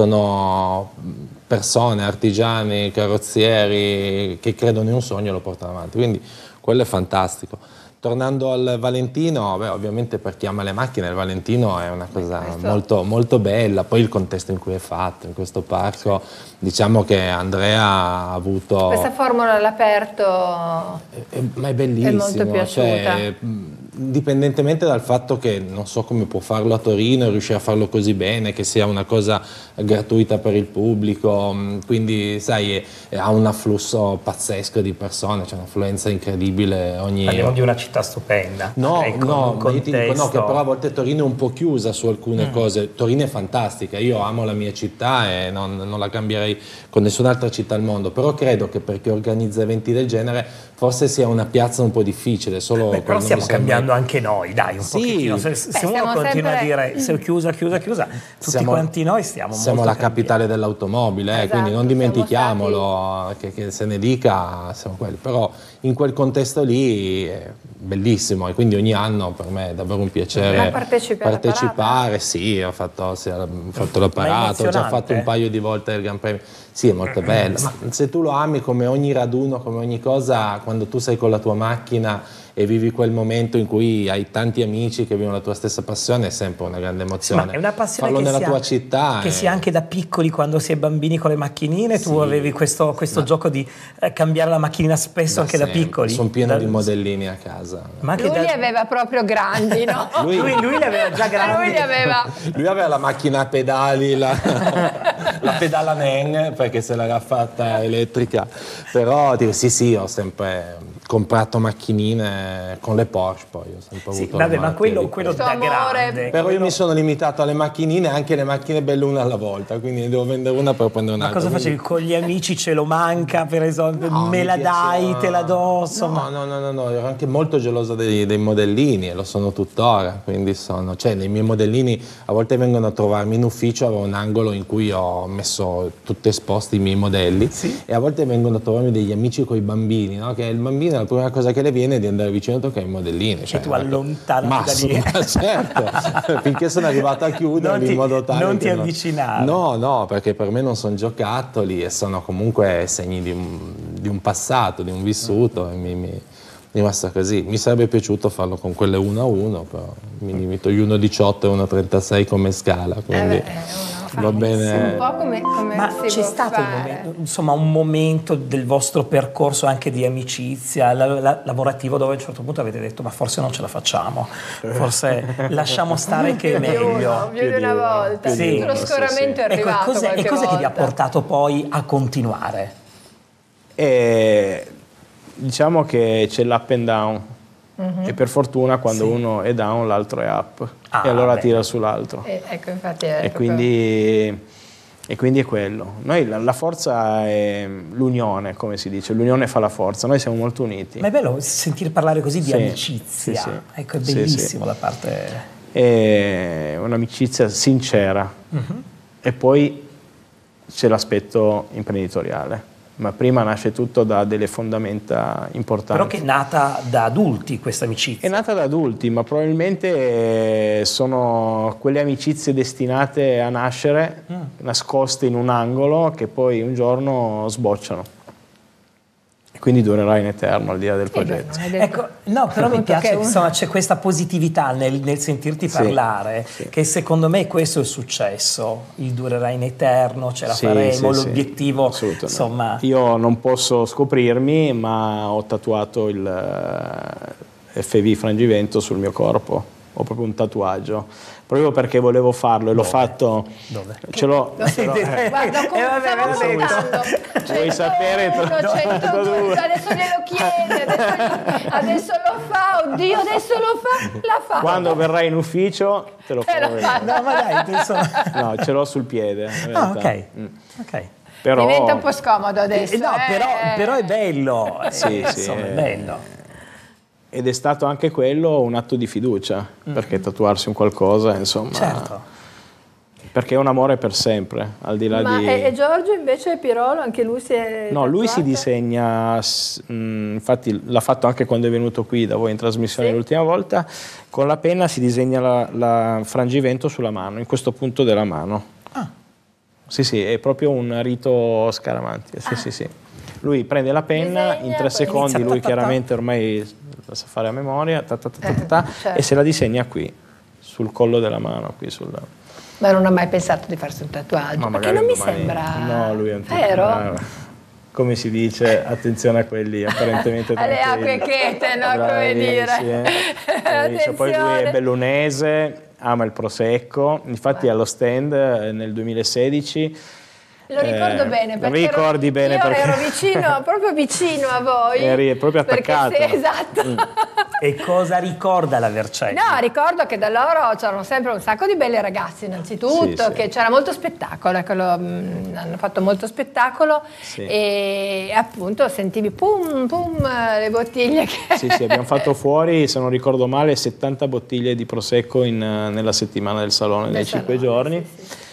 sono persone, artigiani, carrozzieri che credono in un sogno e lo portano avanti, quindi quello è fantastico. Tornando al Valentino, beh, ovviamente per chi ama le macchine il Valentino è una cosa Questo- molto, molto bella, poi il contesto in cui è fatto, in questo parco, diciamo che Andrea ha avuto... Questa formula all'aperto Eh, ma è bellissimo, è molto piaciuta. cioè, mh, indipendentemente dal fatto che non so come può farlo a Torino e riuscire a farlo così bene, che sia una cosa gratuita per il pubblico, mh, quindi sai, eh, ha un afflusso pazzesco di persone, c'è un'affluenza incredibile ogni... Parliamo di una città stupenda. No, Ecco, no, un ma io ti dico no, che contesto- però a volte Torino è un po' chiusa su alcune Mm. cose. Torino è fantastica, io amo la mia città e non, non la cambierei con nessun'altra città al mondo, però credo che per chi organizza eventi del genere forse sia una piazza un po' difficile. Solo Beh, però quando stiamo mi sembra- cambiando anche noi, dai, un Sì. pochettino. Se, se Beh, uno siamo continua sempre- a dire se è chiusa, chiusa, chiusa, tutti Siamo- quanti noi stiamo Siamo molto la capitale dell'automobile, eh, Esatto, quindi non siamo dimentichiamolo, che, che se ne dica, siamo quelli. Però in quel contesto lì è bellissimo e quindi ogni anno per me è davvero un piacere Ma partecipi alla partecipare. Sì, ho fatto, sì, ho fatto l'apparato, ho già fatto un paio di volte il Gran Premio. Sì, è molto bello, ma se tu lo ami come ogni raduno, come ogni cosa, quando tu sei con la tua macchina e vivi quel momento in cui hai tanti amici che vivono la tua stessa passione, è sempre una grande emozione. Ma è una passione Farlo che nella si ha- tua città che è- si ha anche da piccoli quando si è bambini con le macchinine. Tu Sì. avevi questo, questo gioco di eh, cambiare la macchinina spesso anche da sempre. piccoli. Sono pieno Da- di modellini a casa. Ma anche lui da- li aveva proprio grandi, no? Lui- lui, lui li aveva già grandi. Lui li aveva. Lui aveva la macchina a pedali, la, la pedala Nen, perché se l'era fatta elettrica, però dico, sì sì, ho sempre comprato macchinine con le Porsche, poi ho sempre Sì, avuto vabbè, la ma macchina quello, di quello Questo da amore. grande. Però io quello- mi sono limitato alle macchinine, anche le macchine belle una alla volta, quindi ne devo vendere una per prendere Ma un'altra. cosa facevi quindi- con gli amici? Ce lo manca, per esempio? No, me mi la dai, piaceva- te la do, insomma. No, no, no, no, no, ero anche molto geloso dei, dei modellini e lo sono tuttora, quindi sono, cioè nei miei modellini a volte vengono a trovarmi in ufficio, avevo un angolo in cui ho messo tutti esposti i miei modelli Sì. e a volte vengono a trovarmi degli amici con i bambini, no? Che il bambino la prima cosa che le viene è di andare vicino a toccare i modellini. Cioè, tu allontanati da massimo, lì. certo, finché sono arrivato a chiuderli Non ti- in modo tale non che ti avvicinare. No, no, perché per me non sono giocattoli e sono comunque segni di un, di un passato, di un vissuto e mi, mi è rimasto così. Mi sarebbe piaciuto farlo con quelle uno a uno, però mi limito gli uno diciotto e uno trentasei come scala, quindi Eh beh, è una- va bene. Un po' come, come Ma si c'è può stato un fare. momento, insomma, un momento del vostro percorso anche di amicizia la- la- lavorativo dove a un certo punto avete detto ma forse non ce la facciamo, forse lasciamo stare che è Più di meglio. uno, più di una volta. Più di Lo uno, sì, scoramento è Ecco, arrivato cos'è- qualche e cos'è che vi ha volta. portato poi a continuare? E diciamo che c'è l'up and down e per fortuna quando Sì. uno è down l'altro è up Ah, e allora beh. tira sull'altro E, ecco, infatti è e proprio- quindi, e quindi è quello. Noi la, la forza è l'unione, come si dice, l'unione fa la forza, noi siamo molto uniti. Ma è bello sentire parlare così di Sì, amicizia, sì, sì. ecco, è Sì, bellissimo sì. da parte... È un'amicizia sincera Mhm. e poi c'è l'aspetto imprenditoriale ma prima nasce tutto da delle fondamenta importanti. Però che è nata da adulti questa amicizia. È nata da adulti, ma probabilmente sono quelle amicizie destinate a nascere, mm. nascoste in un angolo, che poi un giorno sbocciano. Quindi durerà in eterno al di là del progetto. Eh, ecco, no, però mi piace che insomma c'è questa positività nel, nel sentirti sì, parlare, sì. che secondo me questo è il successo, il durerà in eterno, ce la sì, faremo, sì, l'obiettivo, sì, insomma. Io non posso scoprirmi, ma ho tatuato il F V Frangivento sul mio corpo, ho proprio un tatuaggio. Proprio perché volevo farlo e l'ho fatto. Dove? Ce l'ho. Eh, Guarda come eh, stiamo contando. Vuoi sapere? centodue, adesso glielo chiede, adesso, adesso lo fa, oddio, adesso lo fa, la fa. Quando verrai in ufficio te lo farò vedere. No, ma dai, insomma. No, ce l'ho sul piede. Ah, ok. Mm. Ok. Però... Diventa un po' scomodo adesso. Eh, no, eh. però, però è bello. Sì, eh, sì. Insomma, è bello. Ed è stato anche quello un atto di fiducia, mm. perché tatuarsi un qualcosa, insomma, certo. perché è un amore per sempre, al di là Ma di... e Giorgio invece Pirolo, anche lui si è No, tatuato? lui si disegna, mh, infatti l'ha fatto anche quando è venuto qui da voi in trasmissione sì. l'ultima volta, con la penna si disegna la, la Frangivento sulla mano, in questo punto della mano. Ah. Sì, sì, è proprio un rito Scaramanti, sì, ah. sì, sì. Lui prende la penna, disegna, in tre secondi lui ta ta ta. chiaramente ormai la sa fare a memoria, ta ta ta ta ta, eh, certo. e se la disegna qui, sul collo della mano, qui sul... Ma non ha mai pensato di farsi un tatuaggio, ma perché non mi domani... sembra... No, lui è un vero? Come si dice, attenzione a quelli apparentemente alle acque chete, no? Bravi, come dire. Sì, eh. Poi lui è bellunese, ama il prosecco, infatti Beh. allo stand nel duemilasedici... Lo ricordo eh, bene, perché lo ricordi ero, bene io perché... ero vicino, proprio vicino a voi. Eri proprio attaccata. Sì, esatto. Mm. E cosa ricorda la Vercelli? No, ricordo che da loro c'erano sempre un sacco di belli ragazzi innanzitutto, sì, che sì. c'era molto spettacolo, ecco, lo, mh, hanno fatto molto spettacolo sì. e appunto sentivi pum pum le bottiglie che... Sì, sì, abbiamo fatto fuori, se non ricordo male, settanta bottiglie di Prosecco in, nella settimana del Salone, del nei salone, cinque giorni. Sì, sì.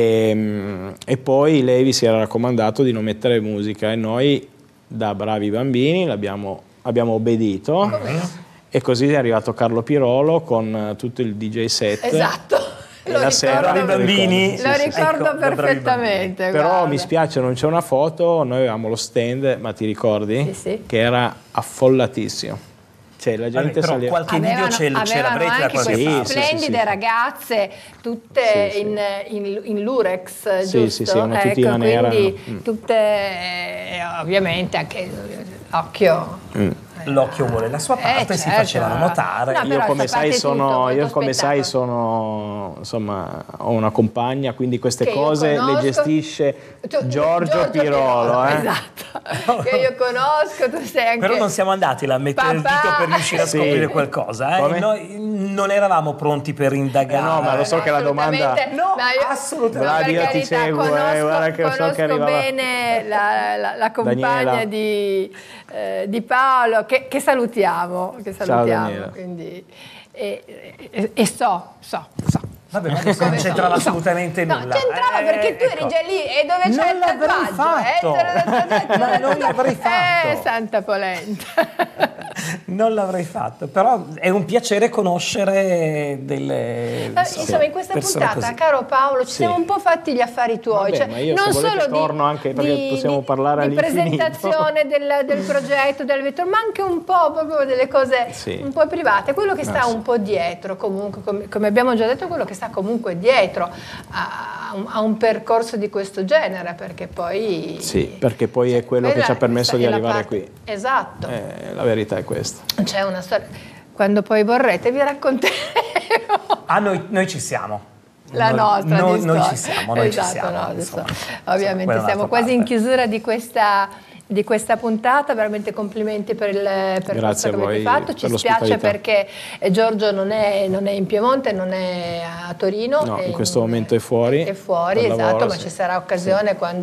E, e poi Levi si era raccomandato di non mettere musica e noi da bravi bambini l'abbiamo abbiamo obbedito mm-hmm. e così è arrivato Carlo Pirolo con tutto il D J set. Esatto. E lo la sera i bambini lo ricordo ecco, perfettamente. Però guarda. mi spiace non c'è una foto, noi avevamo lo stand, ma ti ricordi? Sì, sì. Che era affollatissimo. Cioè, la gente Vabbè, saliva... qualche avevano, video ce, ce l'avrete da qualche queste parte. sì, splendide sì, sì, ragazze, tutte sì, in, in, in lurex, sì, giusto? Sì, sì, una ecco, tutina nera. Quindi mm. tutte, eh, ovviamente anche occhio... Mm. L'occhio vuole la sua parte, eh, si certo. facevano notare. No, io come sai sono, io come sai spettacolo. sono, insomma, ho una compagna, quindi queste che cose le gestisce tu, Giorgio, Giorgio Pirolo. Pirolo eh? Esatto, che io conosco, tu sei anche... Però non siamo andati là a mettere Papà. il dito per riuscire a scoprire sì. qualcosa. Eh? Noi non eravamo pronti per indagare. Eh no, ma lo so che la domanda... No, ma io, assolutamente. No, io ti seguo, conosco, eh, guarda che conosco so che arrivava... bene la, la, la compagna di, eh, di Paolo, che, che salutiamo. Che salutiamo quindi, e, e, e so, so, so. Vabbè, ma non c'entrava assolutamente no, nulla. No, c'entrava eh, perché tu ecco. eri già lì e dove c'è il tatuaggio? Eh, ma non l'avrei fatto. Eh, santa polenta. Non l'avrei fatto, però è un piacere conoscere delle eh, insomma in questa puntata così. Caro Paolo ci sì. siamo un po' fatti gli affari tuoi. Vabbè, cioè, ma io non se solo torno di, anche perché di, possiamo parlare di all'infinito. presentazione del, del progetto del vettore, ma anche un po' proprio delle cose sì. un po' private, quello che sta no, un sì. po' dietro comunque, come, come abbiamo già detto, quello che sta comunque dietro a, a un percorso di questo genere, perché poi sì, perché poi cioè, è quello che ci ha permesso di arrivare parte, qui. Esatto. Eh, la verità è questa. C'è una storia. Quando poi vorrete vi racconteremo. Ah, noi, noi ci siamo. La nostra noi, di noi ci siamo, noi esatto, ci siamo. No, Insomma, ovviamente insomma, siamo quasi parte. in chiusura di questa, di questa puntata, veramente complimenti per il percorso che avete fatto. Ci spiace perché Giorgio non è, non è in Piemonte, non è a Torino. No, in questo momento è fuori. È fuori, esatto, lavoro, ma sì. ci sarà occasione sì. quando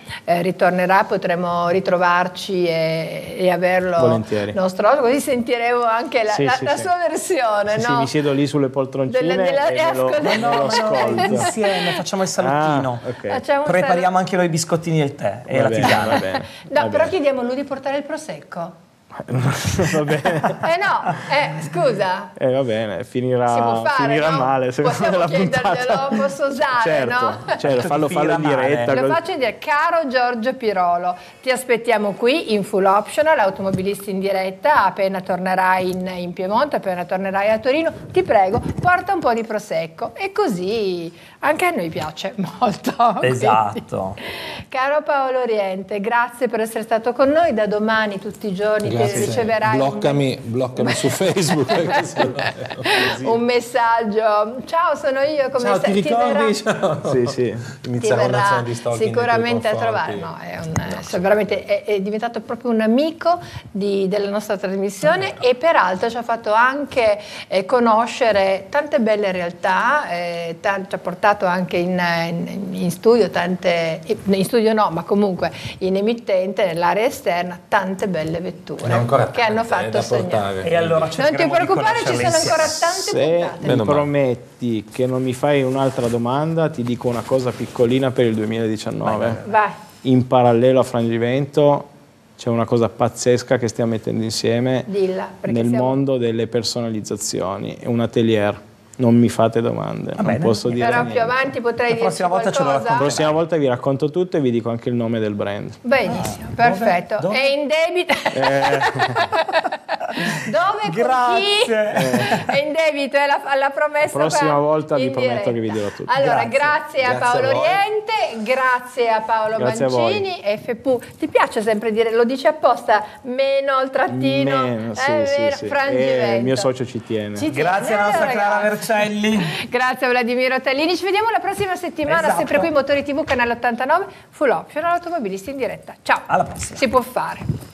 eh, ritornerà potremo ritrovarci e, e averlo volentieri nostro, così sentiremo anche la, sì, la, sì, la sì. sua versione. Sì, no? sì, mi siedo lì sulle poltroncine Della- della- e me lo, ascolta- me lo No, ascolto. insieme facciamo il salottino. Ah, ok. Facciamo un Prepariamo anche noi i biscottini e il tè e Va la bene, tisana. va bene. No, va però bene. chiediamo a lui di portare il prosecco. Va bene. Eh no, eh, scusa. Eh, va bene, finirà, Si può fare, finirà no? male secondo me Possiamo la puntata. chiederglielo, posso osare, certo, no? certo, fallo, fallo in Finirà male. diretta. Lo così. faccio dire, caro Giorgio Pirolo, ti aspettiamo qui in Full Optional, automobilisti in diretta, appena tornerai in, in Piemonte, appena tornerai a Torino, ti prego, porta un po' di prosecco e così anche a noi piace molto. Esatto. Quindi, caro Paolo Oriente, grazie per essere stato con noi, da domani tutti i giorni ti Grazie. riceverai Bloccami, bloccami su Facebook. perché sennò è così. un messaggio. Ciao, sono io, come Ciao, stai? ti ricordi? verrà- Ciao. Sì, sì. ti Iniziare verrà un'azione di stalking nei tuoi sicuramente a confronti. trovare. No, è, un, è veramente è, è diventato proprio un amico di- della nostra trasmissione e peraltro ci ha fatto anche eh, conoscere tante belle realtà, eh, ta- ci ha portato anche in, in- in studio tante, in studio no, ma comunque in emittente nell'area esterna tante belle vetture Ne ho ancora che hanno tante, eh, fatto da sognare. portare. E allora Non ti cercheremo di preoccupare, ci sono conoscerle ancora insieme. tante Se puntate. mi prometti che non mi fai un'altra domanda, ti dico una cosa piccolina per il duemiladiciannove. Vai. In parallelo a Frangivento c'è una cosa pazzesca che stiamo mettendo insieme Dilla, perché nel siamo- mondo delle personalizzazioni. È un atelier. Non mi fate domande, non bene. posso dire Però niente. più avanti potrei La dirci prossima volta ce lo qualcosa. La prossima volta vi racconto tutto e vi dico anche il nome del brand. Benissimo, perfetto. Dove? È in debito. Dove? Con Grazie. chi? È in debito, è la, la promessa. La prossima qua volta vi in prometto diretta. che vi dirò tutto. Allora, Grazie. grazie, a Grazie Paolo a voi. Oriente, grazie a Paolo Grazie a voi. Mancini, F P U. Ti piace sempre dire, lo dici apposta, meno il trattino, Meno, sì, eh, sì, vero, sì. Frangivento. E il mio socio ci tiene. Ci Grazie alla tiene, nostra Clara ragazzi. Vercelli. Grazie a Vladimiro Tallini, ci vediamo la prossima settimana, Esatto. sempre qui Motori tivù, canale ottantanove, Full Option, automobilisti in diretta. Ciao. Alla prossima. Si può fare.